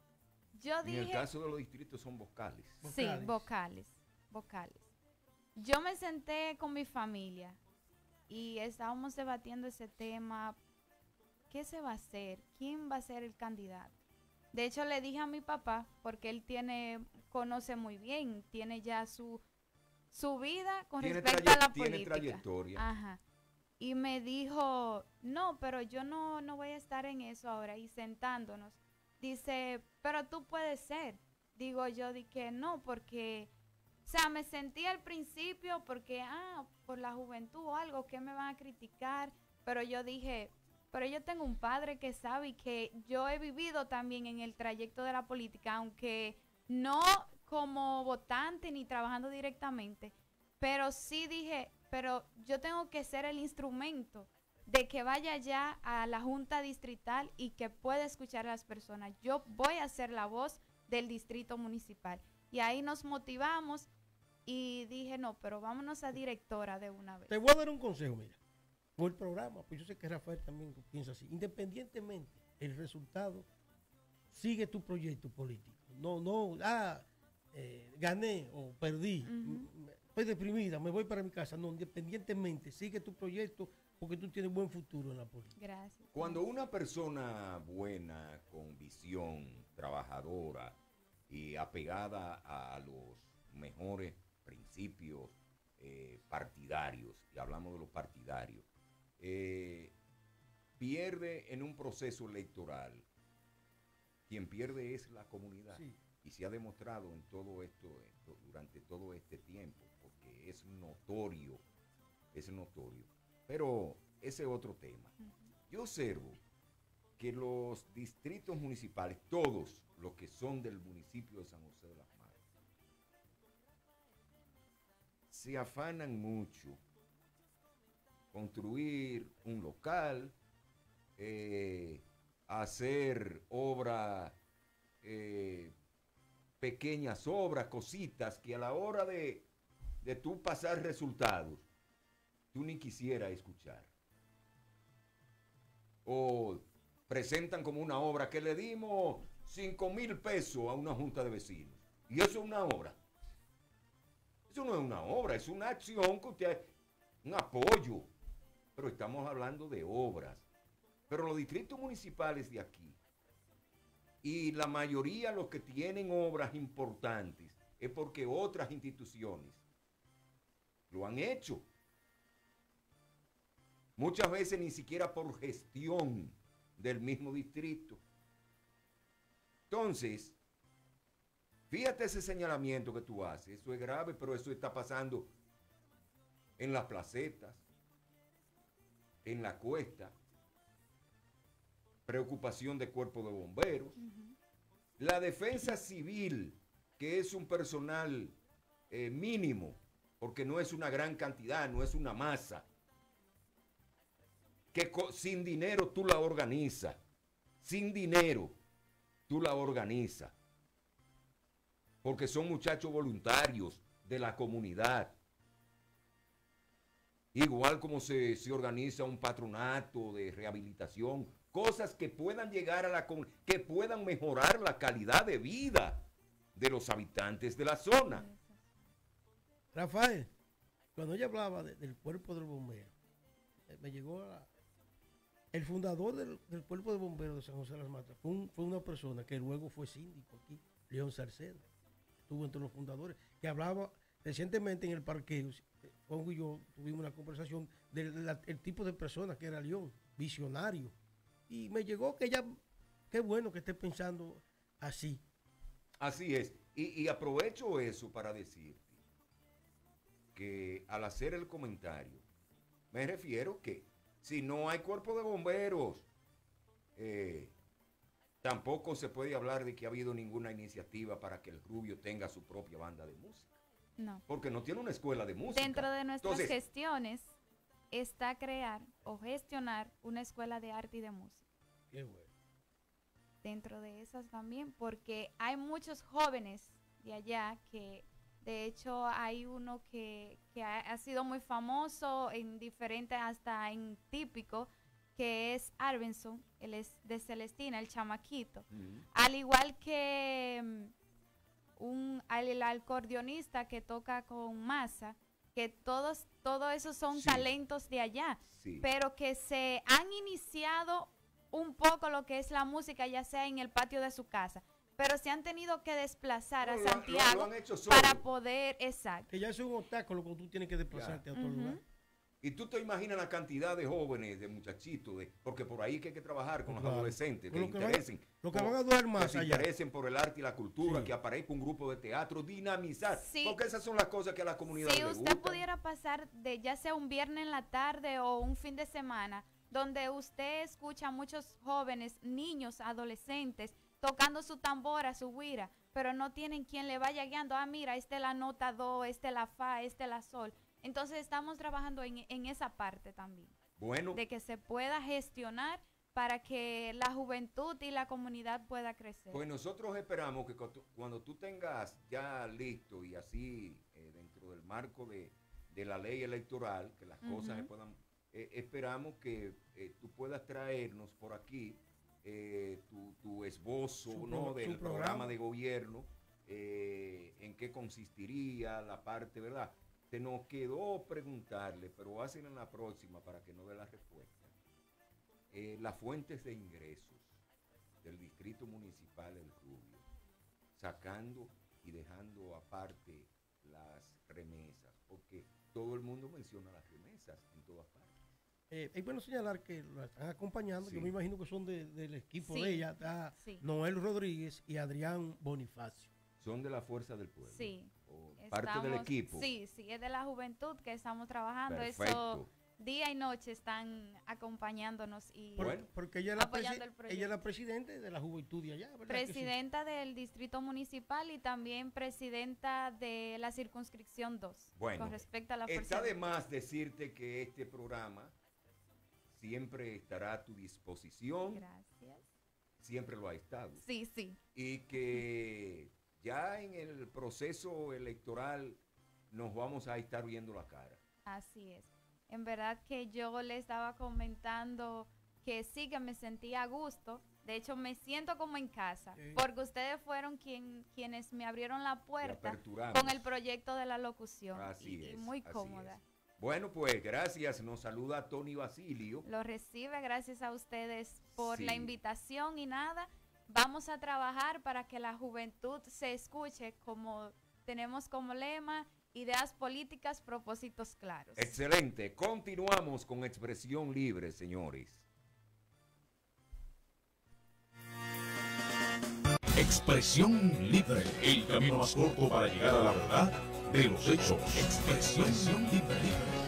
[SPEAKER 5] yo
[SPEAKER 4] En
[SPEAKER 5] dije...
[SPEAKER 4] el caso de los distritos son vocales.
[SPEAKER 5] Sí,
[SPEAKER 3] Vocales.
[SPEAKER 5] vocales, vocales. Yo me senté con mi familia y estábamos debatiendo ese tema. ¿Qué se va a hacer? ¿Quién va a ser el candidato? De hecho, le dije a mi papá, porque él tiene, conoce muy bien, tiene ya su, su vida con
[SPEAKER 4] Tiene
[SPEAKER 5] respecto a la
[SPEAKER 4] traye- tiene
[SPEAKER 5] política.
[SPEAKER 4] trayectoria.
[SPEAKER 5] Ajá. Y me dijo, no, pero yo no, no voy a estar en eso ahora. Y sentándonos, dice, pero tú puedes ser. Digo yo, di que no, porque, o sea, me sentí al principio porque, ah, por la juventud o algo, que me van a criticar. Pero yo dije, pero yo tengo un padre que sabe y que yo he vivido también en el trayecto de la política, aunque no como votante ni trabajando directamente, pero sí dije, pero yo tengo que ser el instrumento de que vaya ya a la junta distrital y que pueda escuchar a las personas. Yo voy a ser la voz del distrito municipal. Y ahí nos motivamos y dije, no, pero vámonos a directora de una vez.
[SPEAKER 3] Te voy a dar un consejo, mira, por el programa, pues yo sé que Rafael también piensa así. Independientemente el resultado, sigue tu proyecto político. No, no, ah, eh, gané o perdí.
[SPEAKER 5] Ujú.
[SPEAKER 3] estoy deprimida, me voy para mi casa. No, independientemente, sigue tu proyecto porque tú tienes buen futuro en la política.
[SPEAKER 5] Gracias.
[SPEAKER 4] Cuando una persona buena, con visión, trabajadora y apegada a los mejores principios eh, partidarios, y hablamos de los partidarios, eh, pierde en un proceso electoral, quien pierde es la comunidad.
[SPEAKER 3] Sí.
[SPEAKER 4] Y se ha demostrado en todo esto, esto, durante todo este tiempo, porque es notorio, es notorio. Pero ese es otro tema. Uh-huh. Yo observo que los distritos municipales, todos los que son del municipio de San José de las Matas, se afanan mucho construir un local, eh, hacer obra, eh, pequeñas obras, cositas que a la hora de, de tú pasar resultados, tú ni quisieras escuchar. O presentan como una obra que le dimos cinco mil pesos a una junta de vecinos. Y eso es una obra. Eso no es una obra, es una acción que usted, un apoyo. Pero estamos hablando de obras. Pero los distritos municipales de aquí, y la mayoría los que tienen obras importantes, es porque otras instituciones lo han hecho. Muchas veces ni siquiera por gestión del mismo distrito. Entonces, fíjate ese señalamiento que tú haces. Eso es grave, pero eso está pasando en las placetas, en la cuesta. Preocupación de cuerpo de bomberos. Uh-huh. La defensa civil, que es un personal eh, mínimo, porque no es una gran cantidad, no es una masa, que sin dinero tú la organizas, sin dinero tú la organizas, porque son muchachos voluntarios de la comunidad. Igual como se, se organiza un patronato de rehabilitación, cosas que puedan llegar a la que puedan mejorar la calidad de vida de los habitantes de la zona.
[SPEAKER 3] Rafael, cuando ella hablaba de, del cuerpo del bombero, me llegó a, el fundador del, del cuerpo de bomberos de San José de las Matas fue, un, fue una persona que luego fue síndico aquí, León Salcedo, estuvo entre los fundadores, que hablaba recientemente en el parqueo. Pongo y yo tuvimos una conversación del la, el tipo de persona que era León, visionario. Y me llegó que ya, qué bueno que esté pensando así.
[SPEAKER 4] Así es. Y, y aprovecho eso para decirte que al hacer el comentario, me refiero que si no hay cuerpo de bomberos, eh, tampoco se puede hablar de que ha habido ninguna iniciativa para que el Rubio tenga su propia banda de música.
[SPEAKER 5] No.
[SPEAKER 4] Porque no tiene una escuela de música.
[SPEAKER 5] Dentro de nuestras
[SPEAKER 4] Entonces,
[SPEAKER 5] gestiones está crear o gestionar una escuela de arte y de música.
[SPEAKER 3] Qué bueno.
[SPEAKER 5] Dentro de esas también, porque hay muchos jóvenes de allá que, de hecho, hay uno que, que ha, ha sido muy famoso en diferentes, hasta en típico, que es Arbenson, él es de Celestina, el chamaquito. Uh-huh. Al igual que um, un, el, el acordeonista que toca con masa, que todos, todos esos son sí. talentos de allá, sí. pero que se han iniciado un poco lo que es la música, ya sea en el patio de su casa, pero se han tenido que desplazar no, a Santiago lo, lo para poder, exacto.
[SPEAKER 3] Que ya es un obstáculo cuando tú tienes que desplazarte ya. a otro uh-huh. lugar.
[SPEAKER 4] Y tú te imaginas la cantidad de jóvenes, de muchachitos, de, porque por ahí que hay que trabajar con claro. los adolescentes, que,
[SPEAKER 3] lo
[SPEAKER 4] interesen,
[SPEAKER 3] que, van, lo que van a durar más
[SPEAKER 4] que se
[SPEAKER 3] allá.
[SPEAKER 4] interesen por el arte y la cultura, sí. que aparezca un grupo de teatro, dinamizar,
[SPEAKER 5] sí.
[SPEAKER 4] porque esas son las cosas que a la comunidad
[SPEAKER 5] si
[SPEAKER 4] le gustan.
[SPEAKER 5] Si usted pudiera pasar de ya sea un viernes en la tarde o un fin de semana, donde usted escucha a muchos jóvenes, niños, adolescentes, tocando su tambora, su guira, pero no tienen quien le vaya guiando. Ah, mira, esta es la nota do, esta es la fa, esta es la sol. Entonces estamos trabajando en, en esa parte también.
[SPEAKER 4] Bueno.
[SPEAKER 5] De que se pueda gestionar para que la juventud y la comunidad pueda crecer.
[SPEAKER 4] Pues nosotros esperamos que cuando tú tengas ya listo y así eh, dentro del marco de, de la ley electoral, que las uh-huh. cosas se puedan... Eh, esperamos que eh, tú puedas traernos por aquí eh, tu, tu esbozo su, ¿no? del programa. programa de gobierno, eh, en qué consistiría la parte, ¿verdad? Se nos quedó preguntarle, pero hacen en la próxima para que no dé la respuesta. Eh, las fuentes de ingresos del Distrito Municipal El Rubio, sacando y dejando aparte las remesas, porque todo el mundo menciona las remesas en todas partes.
[SPEAKER 3] Eh, es bueno señalar que la están acompañando,
[SPEAKER 4] Sí.
[SPEAKER 3] yo me imagino que son de- del equipo
[SPEAKER 5] Sí.
[SPEAKER 3] de ella, está
[SPEAKER 5] Sí.
[SPEAKER 3] Noel Rodríguez y Adrián Bonifacio.
[SPEAKER 4] Son de la Fuerza del Pueblo.
[SPEAKER 5] Sí.
[SPEAKER 4] O parte del
[SPEAKER 5] Estamos-
[SPEAKER 4] equipo.
[SPEAKER 5] Sí, sí, es de la juventud que estamos trabajando. Eso
[SPEAKER 4] Perfecto.
[SPEAKER 5] día y noche están acompañándonos y
[SPEAKER 3] Por-
[SPEAKER 4] Bueno.
[SPEAKER 3] porque ella es, la
[SPEAKER 5] apoyando
[SPEAKER 3] presi-
[SPEAKER 5] el proyecto.
[SPEAKER 3] ella es la presidente de la juventud de allá, ¿verdad? que sí?
[SPEAKER 5] presidenta del distrito municipal y también presidenta de la circunscripción dos.
[SPEAKER 4] Bueno,
[SPEAKER 5] con respecto a la
[SPEAKER 4] está
[SPEAKER 5] fuerza.
[SPEAKER 4] de más decirte que este programa siempre estará a tu disposición,
[SPEAKER 5] Gracias.
[SPEAKER 4] siempre lo ha estado.
[SPEAKER 5] Sí, sí.
[SPEAKER 4] Y que ya en el proceso electoral nos vamos a estar viendo la cara.
[SPEAKER 5] Así es. En verdad que yo le estaba comentando que sí, que me sentía a gusto. De hecho, me siento como en casa,
[SPEAKER 3] Sí.
[SPEAKER 5] porque ustedes fueron quien, quienes me abrieron la puerta
[SPEAKER 4] aperturamos.
[SPEAKER 5] con el proyecto de la locución.
[SPEAKER 4] Así
[SPEAKER 5] y, y
[SPEAKER 4] es,
[SPEAKER 5] muy
[SPEAKER 4] así
[SPEAKER 5] cómoda.
[SPEAKER 4] es. Bueno, pues gracias. Nos saluda Tony Basilio.
[SPEAKER 5] Lo recibe, gracias a ustedes por
[SPEAKER 4] Sí.
[SPEAKER 5] la invitación y nada. Vamos a trabajar para que la juventud se escuche, como tenemos como lema, ideas políticas, propósitos claros.
[SPEAKER 4] Excelente. Continuamos con Expresión Libre, señores.
[SPEAKER 2] Expresión libre. El camino más corto para llegar a la verdad de los hechos. Expresión libre.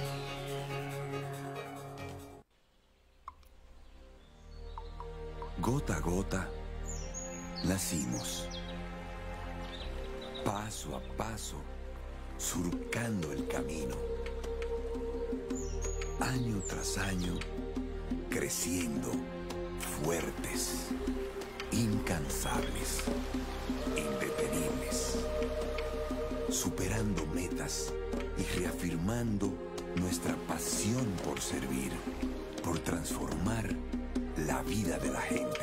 [SPEAKER 6] Gota a gota, nacimos. Paso a paso, surcando el camino. Año tras año, creciendo, fuertes, incansables, indetenibles. Superando metas y reafirmando nuestra pasión por servir, por transformar la vida de la gente.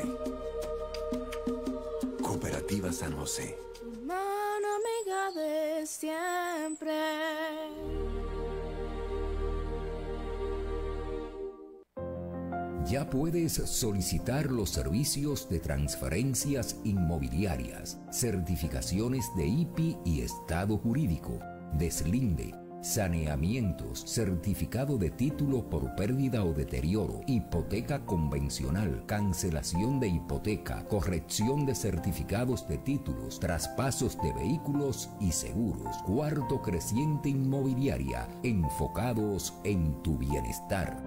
[SPEAKER 6] Cooperativa San José.
[SPEAKER 7] Mano amiga de siempre.
[SPEAKER 8] Ya puedes solicitar los servicios de transferencias inmobiliarias, certificaciones de I P I y estado jurídico, deslinde, saneamientos, certificado de título por pérdida o deterioro, hipoteca convencional, cancelación de hipoteca, corrección de certificados de títulos, traspasos de vehículos y seguros. Cuarto Creciente Inmobiliaria, enfocados en tu bienestar.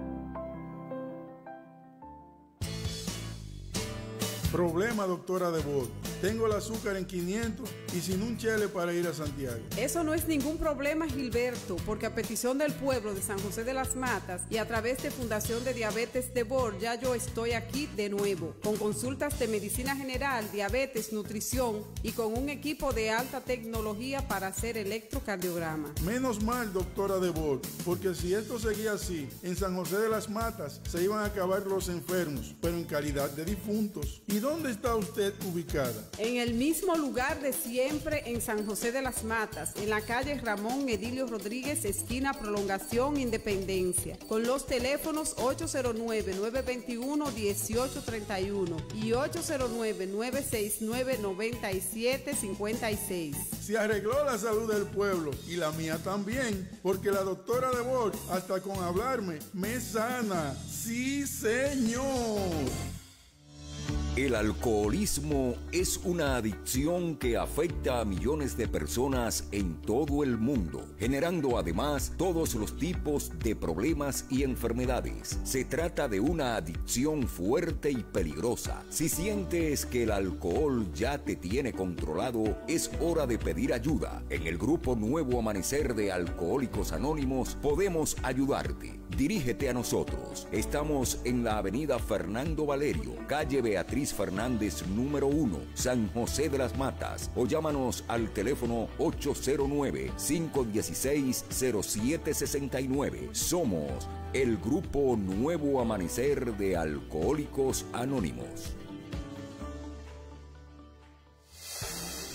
[SPEAKER 9] Problema, doctora Debord. Tengo el azúcar en quinientos y sin un chele para ir a Santiago.
[SPEAKER 10] Eso no es ningún problema, Gilberto, porque a petición del pueblo de San José de las Matas y a través de Fundación de Diabetes Debord, ya yo estoy aquí de nuevo, con consultas de medicina general, diabetes, nutrición y con un equipo de alta tecnología para hacer electrocardiograma.
[SPEAKER 9] Menos mal, doctora Debord, porque si esto seguía así, en San José de las Matas se iban a acabar los enfermos, pero en calidad de difuntos. ¿Y dónde está usted ubicada?
[SPEAKER 10] En el mismo lugar de siempre en San José de las Matas, en la calle Ramón Edilio Rodríguez, esquina Prolongación Independencia, con los teléfonos ocho cero nueve, nueve dos uno, uno ocho tres uno y ocho cero nueve, nueve seis nueve, nueve siete cinco seis.
[SPEAKER 9] Se arregló la salud del pueblo y la mía también, porque la doctora Debord, hasta con hablarme, me sana. ¡Sí, señor!
[SPEAKER 8] El alcoholismo es una adicción que afecta a millones de personas en todo el mundo, generando además todos los tipos de problemas y enfermedades. Se trata de una adicción fuerte y peligrosa. Si sientes que el alcohol ya te tiene controlado, es hora de pedir ayuda. En el grupo Nuevo Amanecer de Alcohólicos Anónimos podemos ayudarte. Dirígete a nosotros. Estamos en la avenida Fernando Valerio, calle Beatriz Fernández número uno, San José de las Matas, o llámanos al teléfono ocho cero nueve, cinco uno seis, cero siete seis nueve. Somos el grupo Nuevo Amanecer de Alcohólicos Anónimos.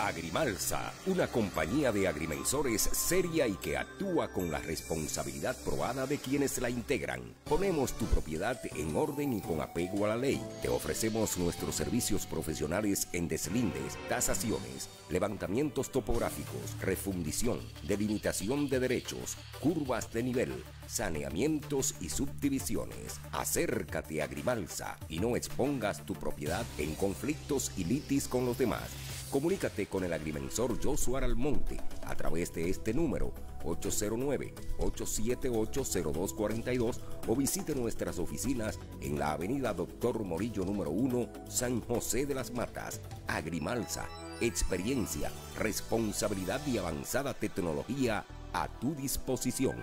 [SPEAKER 8] Agrimalsa, una compañía de agrimensores seria y que actúa con la responsabilidad probada de quienes la integran. Ponemos tu propiedad en orden y con apego a la ley. Te ofrecemos nuestros servicios profesionales en deslindes, tasaciones, levantamientos topográficos, refundición, delimitación de derechos, curvas de nivel, saneamientos y subdivisiones. Acércate a Agrimalsa y no expongas tu propiedad en conflictos y litis con los demás. Comunícate con el agrimensor Joshua Almonte a través de este número ocho cero nueve, ocho siete ocho, cero dos cuatro dos o visite nuestras oficinas en la avenida Doctor Morillo número uno, San José de las Matas. Agrimalsa, experiencia, responsabilidad y avanzada tecnología a tu disposición.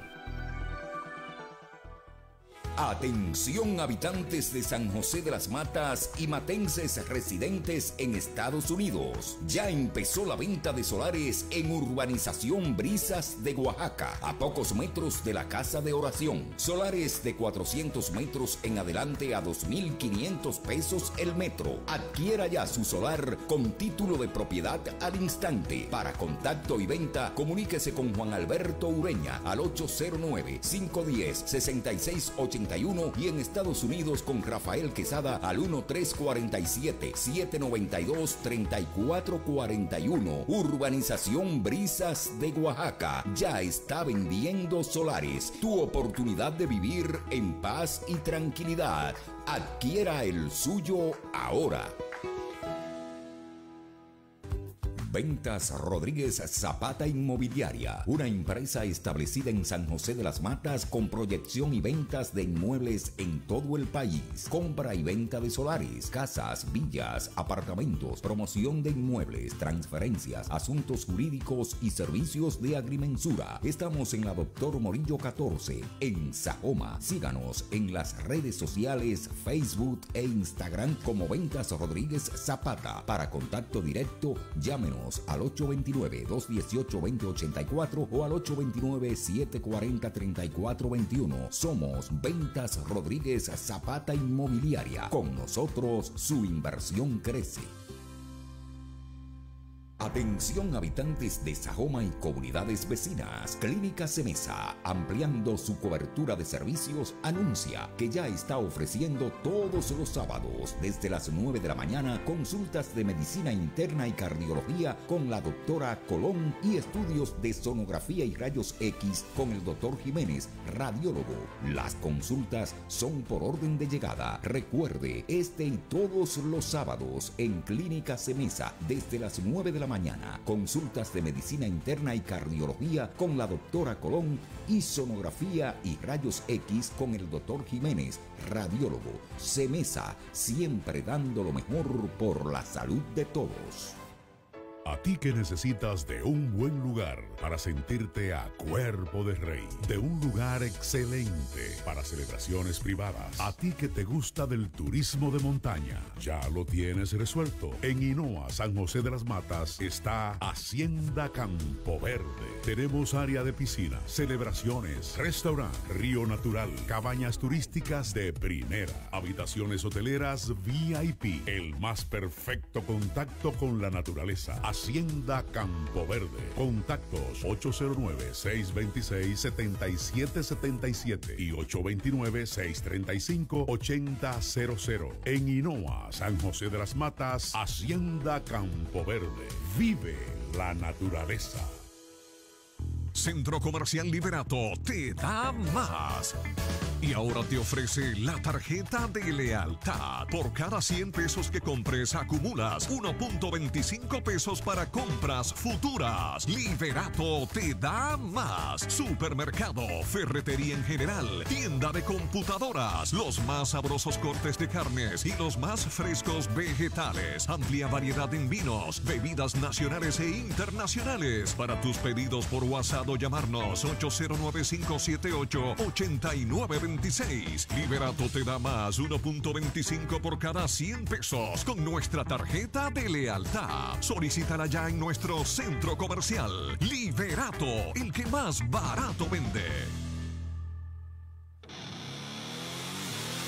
[SPEAKER 8] Atención habitantes de San José de las Matas y matenses residentes en Estados Unidos. Ya empezó la venta de solares en Urbanización Brisas de Oaxaca, a pocos metros de la Casa de Oración. Solares de cuatrocientos metros en adelante a dos mil quinientos pesos el metro. Adquiera ya su solar con título de propiedad al instante. Para contacto y venta, comuníquese con Juan Alberto Ureña al ocho cero nueve, cinco uno cero, seis seis ocho uno y en Estados Unidos con Rafael Quesada al uno tres cuatro siete, siete nueve dos, tres cuatro cuatro uno. Urbanización Brisas de Oaxaca ya está vendiendo solares. Tu oportunidad de vivir en paz y tranquilidad. Adquiera el suyo ahora. Ventas Rodríguez Zapata Inmobiliaria, una empresa establecida en San José de las Matas con proyección y ventas de inmuebles en todo el país. Compra y venta de solares, casas, villas, apartamentos, promoción de inmuebles, transferencias, asuntos jurídicos y servicios de agrimensura. Estamos en la Doctor Morillo catorce, en Sajoma. Síganos en las redes sociales Facebook e Instagram como Ventas Rodríguez Zapata. Para contacto directo, llámenos al ocho dos nueve, dos uno ocho, dos cero ocho cuatro o al ocho dos nueve, siete cuatro cero, tres cuatro dos uno. Somos Ventas Rodríguez Zapata Inmobiliaria. Con nosotros su inversión crece. Atención habitantes de Sajoma y comunidades vecinas. Clínica Semesa, ampliando su cobertura de servicios, anuncia que ya está ofreciendo todos los sábados desde las nueve de la mañana consultas de medicina interna y cardiología con la doctora Colón y estudios de sonografía y rayos X con el doctor Jiménez, radiólogo. Las consultas son por orden de llegada. Recuerde, este y todos los sábados en Clínica Semesa desde las nueve de la mañana, consultas de medicina interna y cardiología con la doctora Colón y sonografía y rayos X con el doctor Jiménez, radiólogo. Semesa, siempre dando lo mejor por la salud de todos.
[SPEAKER 11] A ti que necesitas de un buen lugar para sentirte a cuerpo de rey, de un lugar excelente para celebraciones privadas, a ti que te gusta del turismo de montaña, ya lo tienes resuelto. En Hinoa, San José de las Matas, está Hacienda Campo Verde. Tenemos área de piscina, celebraciones, restaurante, río natural, cabañas turísticas de primera, habitaciones hoteleras V I P, el más perfecto contacto con la naturaleza. Hacienda Campo Verde. Contactos ocho cero nueve, seis dos seis, siete siete siete siete y ocho dos nueve, seis tres cinco, ocho cero cero cero. En Hinoa, San José de las Matas, Hacienda Campo Verde. Vive la naturaleza.
[SPEAKER 12] Centro Comercial Liberato te da más. Y ahora te ofrece la tarjeta de lealtad. Por cada cien pesos que compres, acumulas uno punto veinticinco pesos para compras futuras. Liberato te da más. Supermercado, ferretería en general, tienda de computadoras, los más sabrosos cortes de carnes y los más frescos vegetales. Amplia variedad en vinos, bebidas nacionales e internacionales. Para tus pedidos por WhatsApp o llamarnos ocho cero nueve, cinco siete ocho, ocho nueve dos seis. Liberato te da más uno punto veinticinco por cada cien pesos con nuestra tarjeta de lealtad. Solicítala ya en nuestro centro comercial. Liberato, el que más barato vende.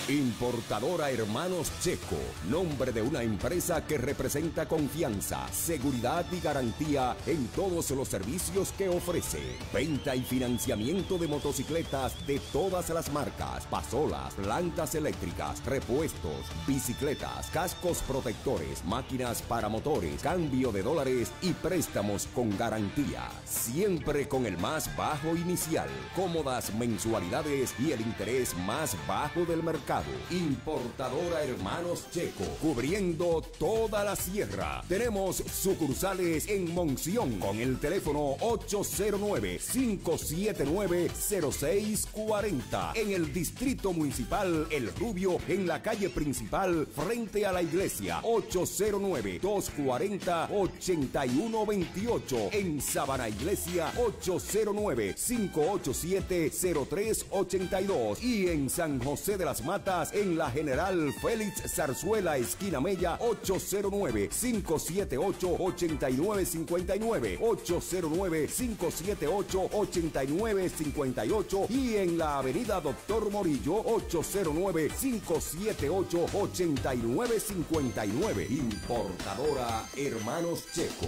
[SPEAKER 8] Importadora Hermanos Checo, nombre de una empresa que representa confianza, seguridad y garantía en todos los servicios que ofrece. Venta y financiamiento de motocicletas de todas las marcas, pasolas, plantas eléctricas, repuestos, bicicletas, cascos protectores, máquinas para motores, cambio de dólares y préstamos con garantía. Siempre con el más bajo inicial, cómodas mensualidades y el interés más bajo del mercado. Importadora Hermanos Checo, cubriendo toda la sierra. Tenemos sucursales en Monción con el teléfono ocho cero nueve, cinco siete nueve, cero seis cuatro cero. En el Distrito Municipal El Rubio, en la calle principal frente a la iglesia, ocho cero nueve, dos cuatro cero, ocho uno dos ocho. En Sabana Iglesia, ocho cero nueve, cinco ocho siete, cero tres ocho dos. Y en San José de las Matas, en la General Félix Zarzuela, esquina Mella, ocho cero nueve, cinco siete ocho, ocho nueve cinco nueve, ocho cero nueve, cinco siete ocho, ocho nueve cinco ocho. Y en la avenida Doctor Morillo, ocho cero nueve, cinco siete ocho, ocho nueve cinco nueve. Importadora Hermanos Checo.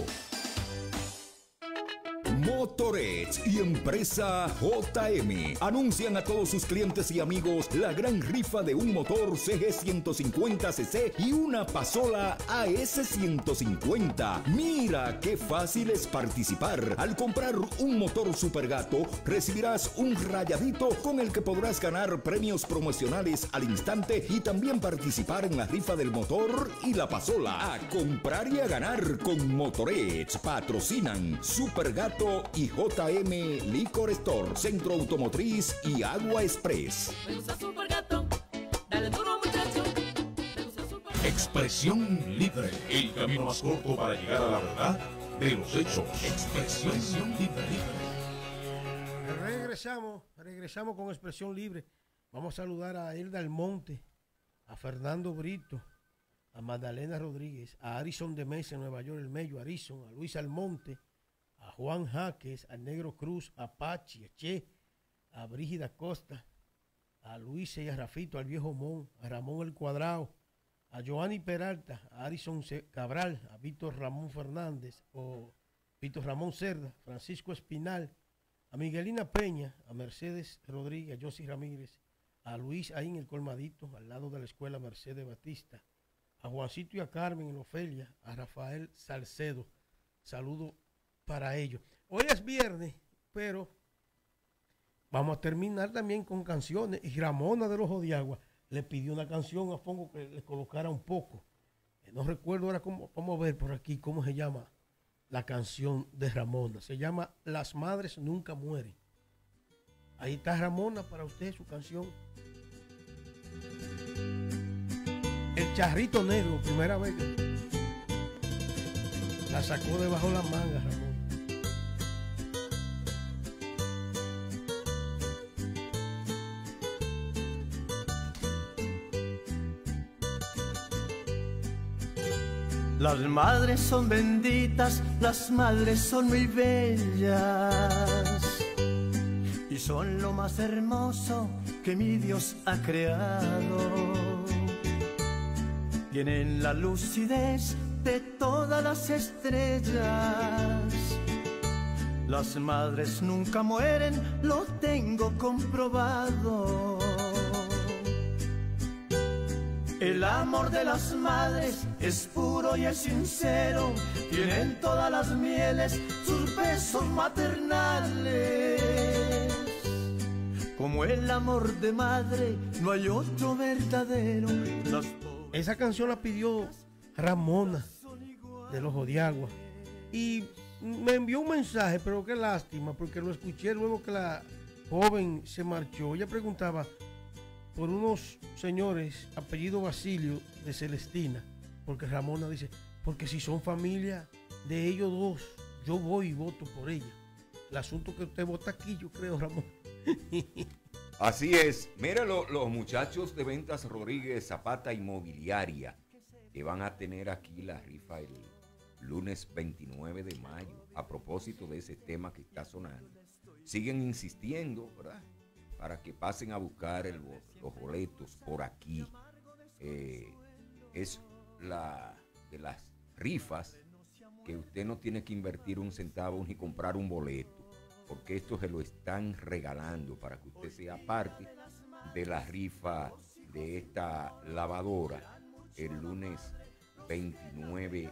[SPEAKER 8] Motorets y empresa J M anuncian a todos sus clientes y amigos la gran rifa de un motor C G ciento cincuenta C C y una pasola A S ciento cincuenta. Mira qué fácil es participar. Al comprar un motor Supergato recibirás un rayadito con el que podrás ganar premios promocionales al instante y también participar en la rifa del motor y la pasola. A comprar y a ganar con Motorets. Patrocinan Supergato y J M Liquor Store, Centro Automotriz y Agua Express.
[SPEAKER 2] Expresión libre, el camino más corto para llegar a la verdad de los hechos. Expresión libre.
[SPEAKER 3] Regresamos, regresamos con Expresión Libre. Vamos a saludar a Elda Almonte, a Fernando Brito, a Magdalena Rodríguez, a Arison de Mesa en Nueva York, el Mello, Arison, a Luis Almonte, a Juan Jaques, a Negro Cruz, a Pachi, a Che, a Brígida Costa, a Luis y a Rafito, al Viejo Mon, a Ramón El Cuadrado, a Joanny Peralta, a Arison Cabral, a Víctor Ramón Fernández, o Víctor Ramón Cerda, Francisco Espinal, a Miguelina Peña, a Mercedes Rodríguez, a Josy Ramírez, a Luis ahí en el Colmadito, al lado de la escuela Mercedes Batista, a Juancito y a Carmen en Ofelia, a Rafael Salcedo. Saludo para ellos. Hoy es viernes, pero vamos a terminar también con canciones. Y Ramona de los Odiagua le pidió una canción a Fongo que le colocara un poco. No recuerdo ahora cómo, vamos a ver por aquí cómo se llama la canción de Ramona. Se llama Las Madres Nunca Mueren. Ahí está Ramona para usted, su canción. El Charrito Negro, primera vez que la sacó debajo la manga, Ramón.
[SPEAKER 13] Las madres son benditas, las madres son muy bellas y son lo más hermoso que mi Dios ha creado. Tienen la lucidez de todas las estrellas. Las madres nunca mueren, lo tengo comprobado. El amor de las madres es puro y es sincero. Tienen todas las mieles sus besos maternales. Como el amor de madre, no hay otro verdadero. Las
[SPEAKER 3] Esa canción la pidió Ramona de los Odiagua y me envió un mensaje, pero qué lástima, porque lo escuché luego que la joven se marchó. Ella preguntaba por unos señores apellido Basilio de Celestina, porque Ramona dice, porque si son familia de ellos dos, yo voy y voto por ella. El asunto que usted vota aquí, yo creo, Ramón.
[SPEAKER 4] Así es. Mira lo, los muchachos de Ventas Rodríguez Zapata Inmobiliaria que van a tener aquí la rifa el lunes veintinueve de mayo. A propósito de ese tema que está sonando, siguen insistiendo, ¿verdad? para que pasen a buscar el, los boletos por aquí. Eh, es la de las rifas que usted no tiene que invertir un centavo ni comprar un boleto, porque esto se lo están regalando para que usted sea parte de la rifa de esta lavadora el lunes veintinueve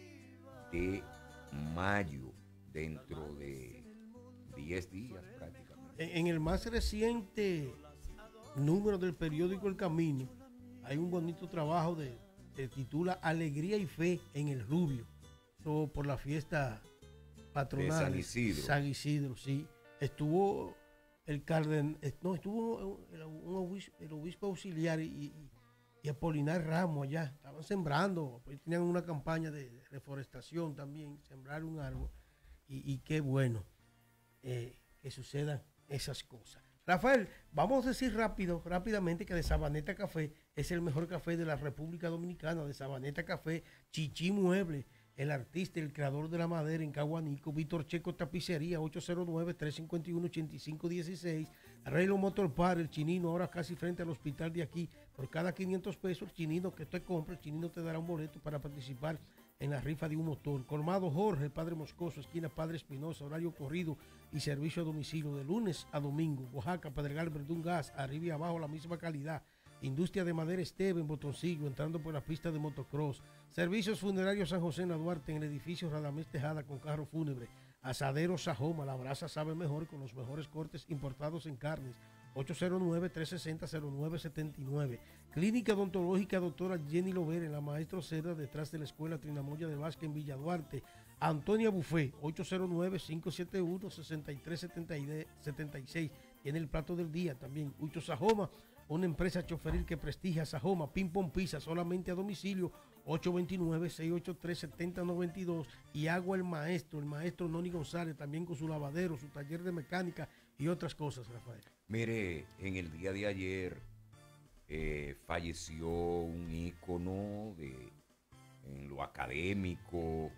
[SPEAKER 4] de mayo, dentro de diez días prácticamente.
[SPEAKER 3] En, en el más reciente número del periódico El Camino hay un bonito trabajo de, que titula Alegría y Fe en el Rubio, so, por la fiesta patronal
[SPEAKER 4] de San Isidro.
[SPEAKER 3] San Isidro, sí. Estuvo el carden, no, estuvo el, un obispo, el obispo auxiliar y, y, y Apolinar Ramos allá. Estaban sembrando, pues tenían una campaña de reforestación también, sembrar un árbol. Y, y qué bueno eh, que sucedan esas cosas. Rafael, vamos a decir rápido, rápidamente que de Sabaneta Café es el mejor café de la República Dominicana. De Sabaneta Café, Chichi Mueble, el artista, el creador de la madera en Caguanico, Víctor Checo Tapicería, ocho cero nueve, tres cinco uno, ocho cinco uno seis, Arreglo Motor Par, el Chinino, ahora casi frente al hospital de aquí, por cada quinientos pesos, el Chinino que usted compre, el Chinino te dará un boleto para participar en la rifa de un motor. Colmado Jorge, el Padre Moscoso, esquina Padre Espinosa, horario corrido y servicio a domicilio de lunes a domingo. Oaxaca, Pedregal, Verdún Gas, arriba y abajo la misma calidad. Industria de Madera Esteve en Botoncillo, entrando por la pista de motocross. Servicios Funerarios San José en la Duarte, en el edificio Radamés Tejada con carro fúnebre. Asadero Sajoma, la brasa sabe mejor con los mejores cortes importados en carnes. ocho cero nueve, tres seis cero, cero nueve siete nueve. Clínica Odontológica Doctora Jenny Lover en la Maestro Cerda, detrás de la Escuela Trinamoya de Vázquez en Villa Duarte. Antonia Buffet, ocho cero nueve, cinco siete uno, seis tres siete seis. Tiene el plato del día también. Ucho Sajoma, una empresa choferil que prestigia Sajoma. Ping Pong Pizza, solamente a domicilio, ocho dos nueve, seis ocho tres, siete cero nueve dos. Y Agua El Maestro, el maestro Noni González, también con su lavadero, su taller de mecánica y otras cosas, Rafael.
[SPEAKER 4] Mire, en el día de ayer eh, falleció un ícono de, en lo académico,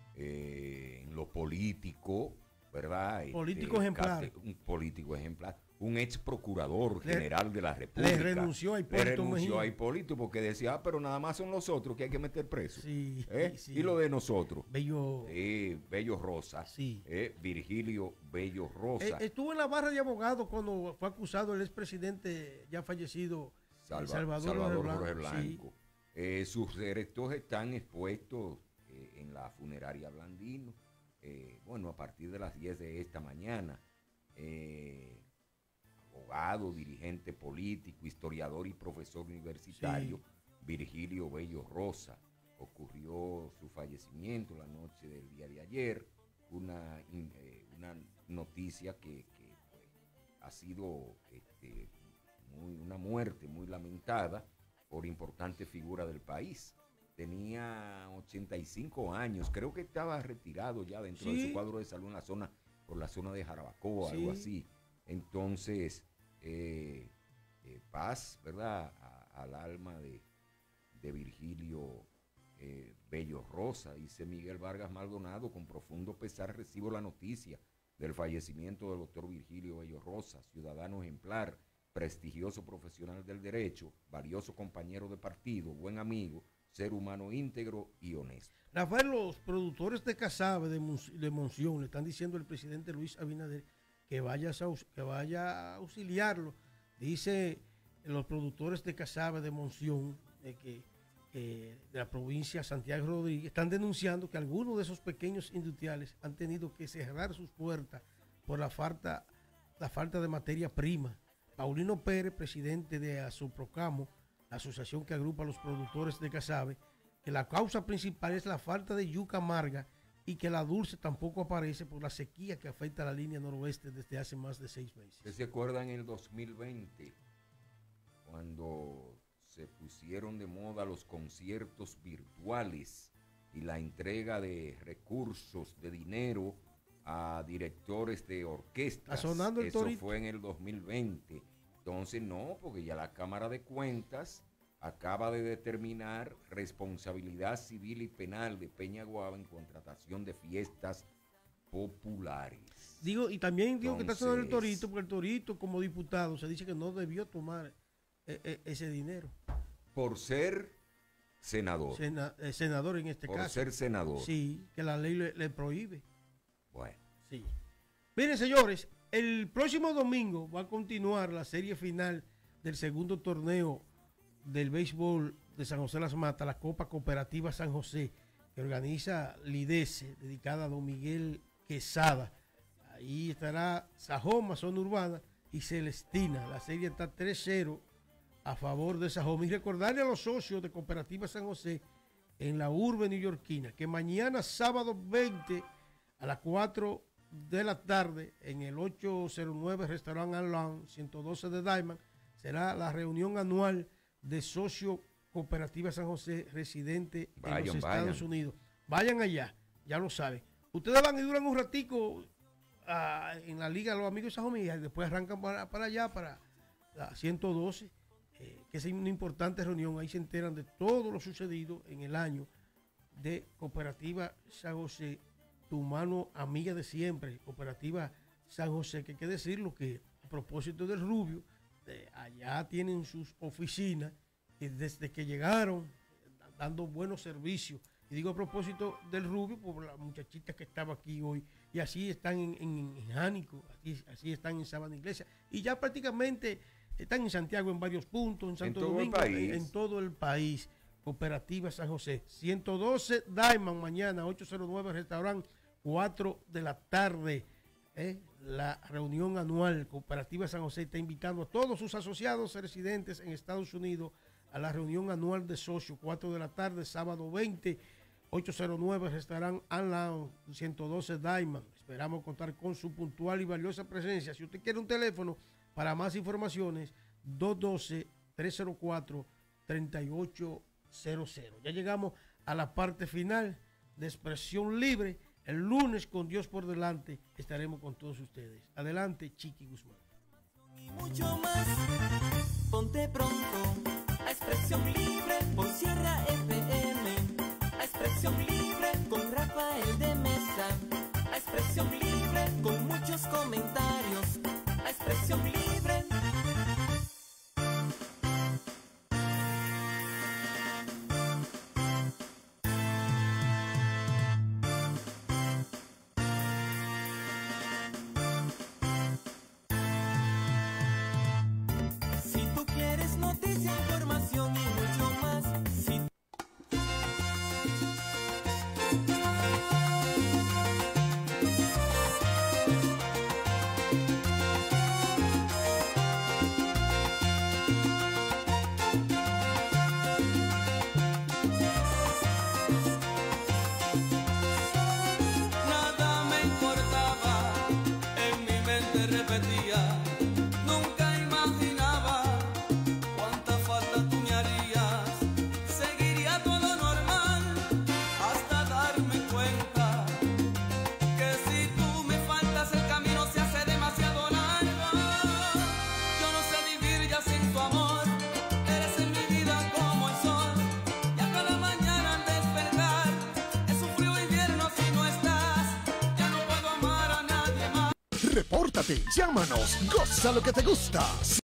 [SPEAKER 4] eh, en lo político, ¿verdad?
[SPEAKER 3] Político
[SPEAKER 4] este,
[SPEAKER 3] ejemplar.
[SPEAKER 4] Un político ejemplar. Un ex procurador
[SPEAKER 3] le,
[SPEAKER 4] general de la República.
[SPEAKER 3] Le renunció a Hipólito.
[SPEAKER 4] Le renunció a Hipólito porque decía, ah, pero nada más son los otros que hay que meter presos.
[SPEAKER 3] Sí,
[SPEAKER 4] ¿Eh?
[SPEAKER 3] sí.
[SPEAKER 4] Y lo de nosotros.
[SPEAKER 3] Bello.
[SPEAKER 4] Eh, Bello Rosa.
[SPEAKER 3] Sí.
[SPEAKER 4] Eh, Virgilio Bello Rosa.
[SPEAKER 3] Eh, estuvo en la barra de abogados cuando fue acusado el expresidente ya fallecido,
[SPEAKER 4] Salva,
[SPEAKER 3] Salvador,
[SPEAKER 4] Salvador
[SPEAKER 3] Jorge
[SPEAKER 4] Jorge
[SPEAKER 3] Blanco.
[SPEAKER 4] Blanco. Sí. Eh, sus restos están expuestos eh, en la funeraria Blandino. Eh, bueno, a partir de las diez de esta mañana. Eh, abogado, dirigente político, historiador y profesor universitario, sí. Virgilio Bello Rosa. Ocurrió su fallecimiento la noche del día de ayer, una, eh, una noticia que, que pues, ha sido este, muy, una muerte muy lamentada por importante figura del país. Tenía ochenta y cinco años, creo que estaba retirado ya dentro sí. de su cuadro de salud en la zona, por la zona de Jarabacoa, sí. algo así. Entonces, eh, eh, paz, ¿verdad?, a, al alma de, de Virgilio eh, Bello Rosa. Dice Miguel Vargas Maldonado, con profundo pesar recibo la noticia del fallecimiento del doctor Virgilio Bello Rosa, ciudadano ejemplar, prestigioso profesional del derecho, valioso compañero de partido, buen amigo, ser humano íntegro y honesto.
[SPEAKER 3] Rafael, los productores de Casabe de, de Monción le están diciendo al presidente Luis Abinader que vaya, a, que vaya a auxiliarlo. Dice los productores de Casabe de Monción, eh, que, eh, de la provincia de Santiago Rodríguez, están denunciando que algunos de esos pequeños industriales han tenido que cerrar sus puertas por la falta, la falta de materia prima. Paulino Pérez, presidente de Asoprocamo, la asociación que agrupa a los productores de Casabe, que la causa principal es la falta de yuca amarga y que la dulce tampoco aparece por la sequía que afecta a la línea noroeste desde hace más de seis meses.
[SPEAKER 4] ¿Usted se acuerda en el dos mil veinte, cuando se pusieron de moda los conciertos virtuales y la entrega de recursos, de dinero a directores de orquestas?
[SPEAKER 3] Está sonando el
[SPEAKER 4] Eso
[SPEAKER 3] torito.
[SPEAKER 4] Fue en el dos mil veinte. Entonces no, porque ya la Cámara de Cuentas acaba de determinar responsabilidad civil y penal de Peñaguaba en contratación de fiestas populares.
[SPEAKER 3] Digo, y también digo
[SPEAKER 4] Entonces,
[SPEAKER 3] que está sonando el Torito, porque el Torito como diputado se dice que no debió tomar eh, eh, ese dinero.
[SPEAKER 4] Por ser senador.
[SPEAKER 3] Sena, eh, senador en este
[SPEAKER 4] por
[SPEAKER 3] caso.
[SPEAKER 4] Por ser senador.
[SPEAKER 3] Sí, que la ley le, le prohíbe.
[SPEAKER 4] Bueno.
[SPEAKER 3] Sí. Miren, señores, el próximo domingo va a continuar la serie final del segundo torneo del béisbol de San José de las Matas, la Copa Cooperativa San José, que organiza Lidese, dedicada a don Miguel Quesada. Ahí estará Sajoma, zona urbana, y Celestina. La serie está tres cero a favor de Sajoma. Y recordarle a los socios de Cooperativa San José en la urbe neoyorquina que mañana sábado veinte a las cuatro de la tarde en el ochocientos nueve Restaurant and Lounge ciento doce de Diamond será la reunión anual de socio Cooperativa San José residente vayan, en los Estados vayan. Unidos. Vayan allá, ya lo saben. Ustedes van y duran un ratico uh, en la Liga de los Amigos de Sajoma y después arrancan para, para allá, para la ciento doce, eh, que es una importante reunión. Ahí se enteran de todo lo sucedido en el año de Cooperativa San José, tu mano amiga de siempre, Cooperativa San José, que hay que decirlo que a propósito del Rubio, de allá tienen sus oficinas y desde que llegaron dando buenos servicios. Y digo a propósito del Rubio por la muchachita que estaba aquí hoy, y así están en, en, en Jánico, así, así están en Sabana Iglesia, y ya prácticamente están en Santiago en varios puntos, en Santo
[SPEAKER 4] en
[SPEAKER 3] Domingo, en, en todo el país. Cooperativa San José, ciento doce Diamond, mañana ochocientos nueve Restaurant, cuatro de la tarde. ¿eh? La reunión anual Cooperativa San José está invitando a todos sus asociados residentes en Estados Unidos a la reunión anual de socios, cuatro de la tarde, sábado veinte, ochocientos nueve Restaurant and Lounge, ciento doce Diamond. Esperamos contar con su puntual y valiosa presencia. Si usted quiere un teléfono para más informaciones, dos uno dos, tres cero cuatro, tres ocho cero cero. Ya llegamos a la parte final de Expresión Libre. El lunes, con Dios por delante, estaremos con todos ustedes. Adelante, Chiqui Guzmán.
[SPEAKER 14] Y mucho más, ponte pronto a Expresión Libre por Sierra F M. A Expresión Libre con Rafael de Mesa. A Expresión Libre con muchos comentarios. A Expresión Libre.
[SPEAKER 1] Repórtate, llámanos, goza lo que te gusta.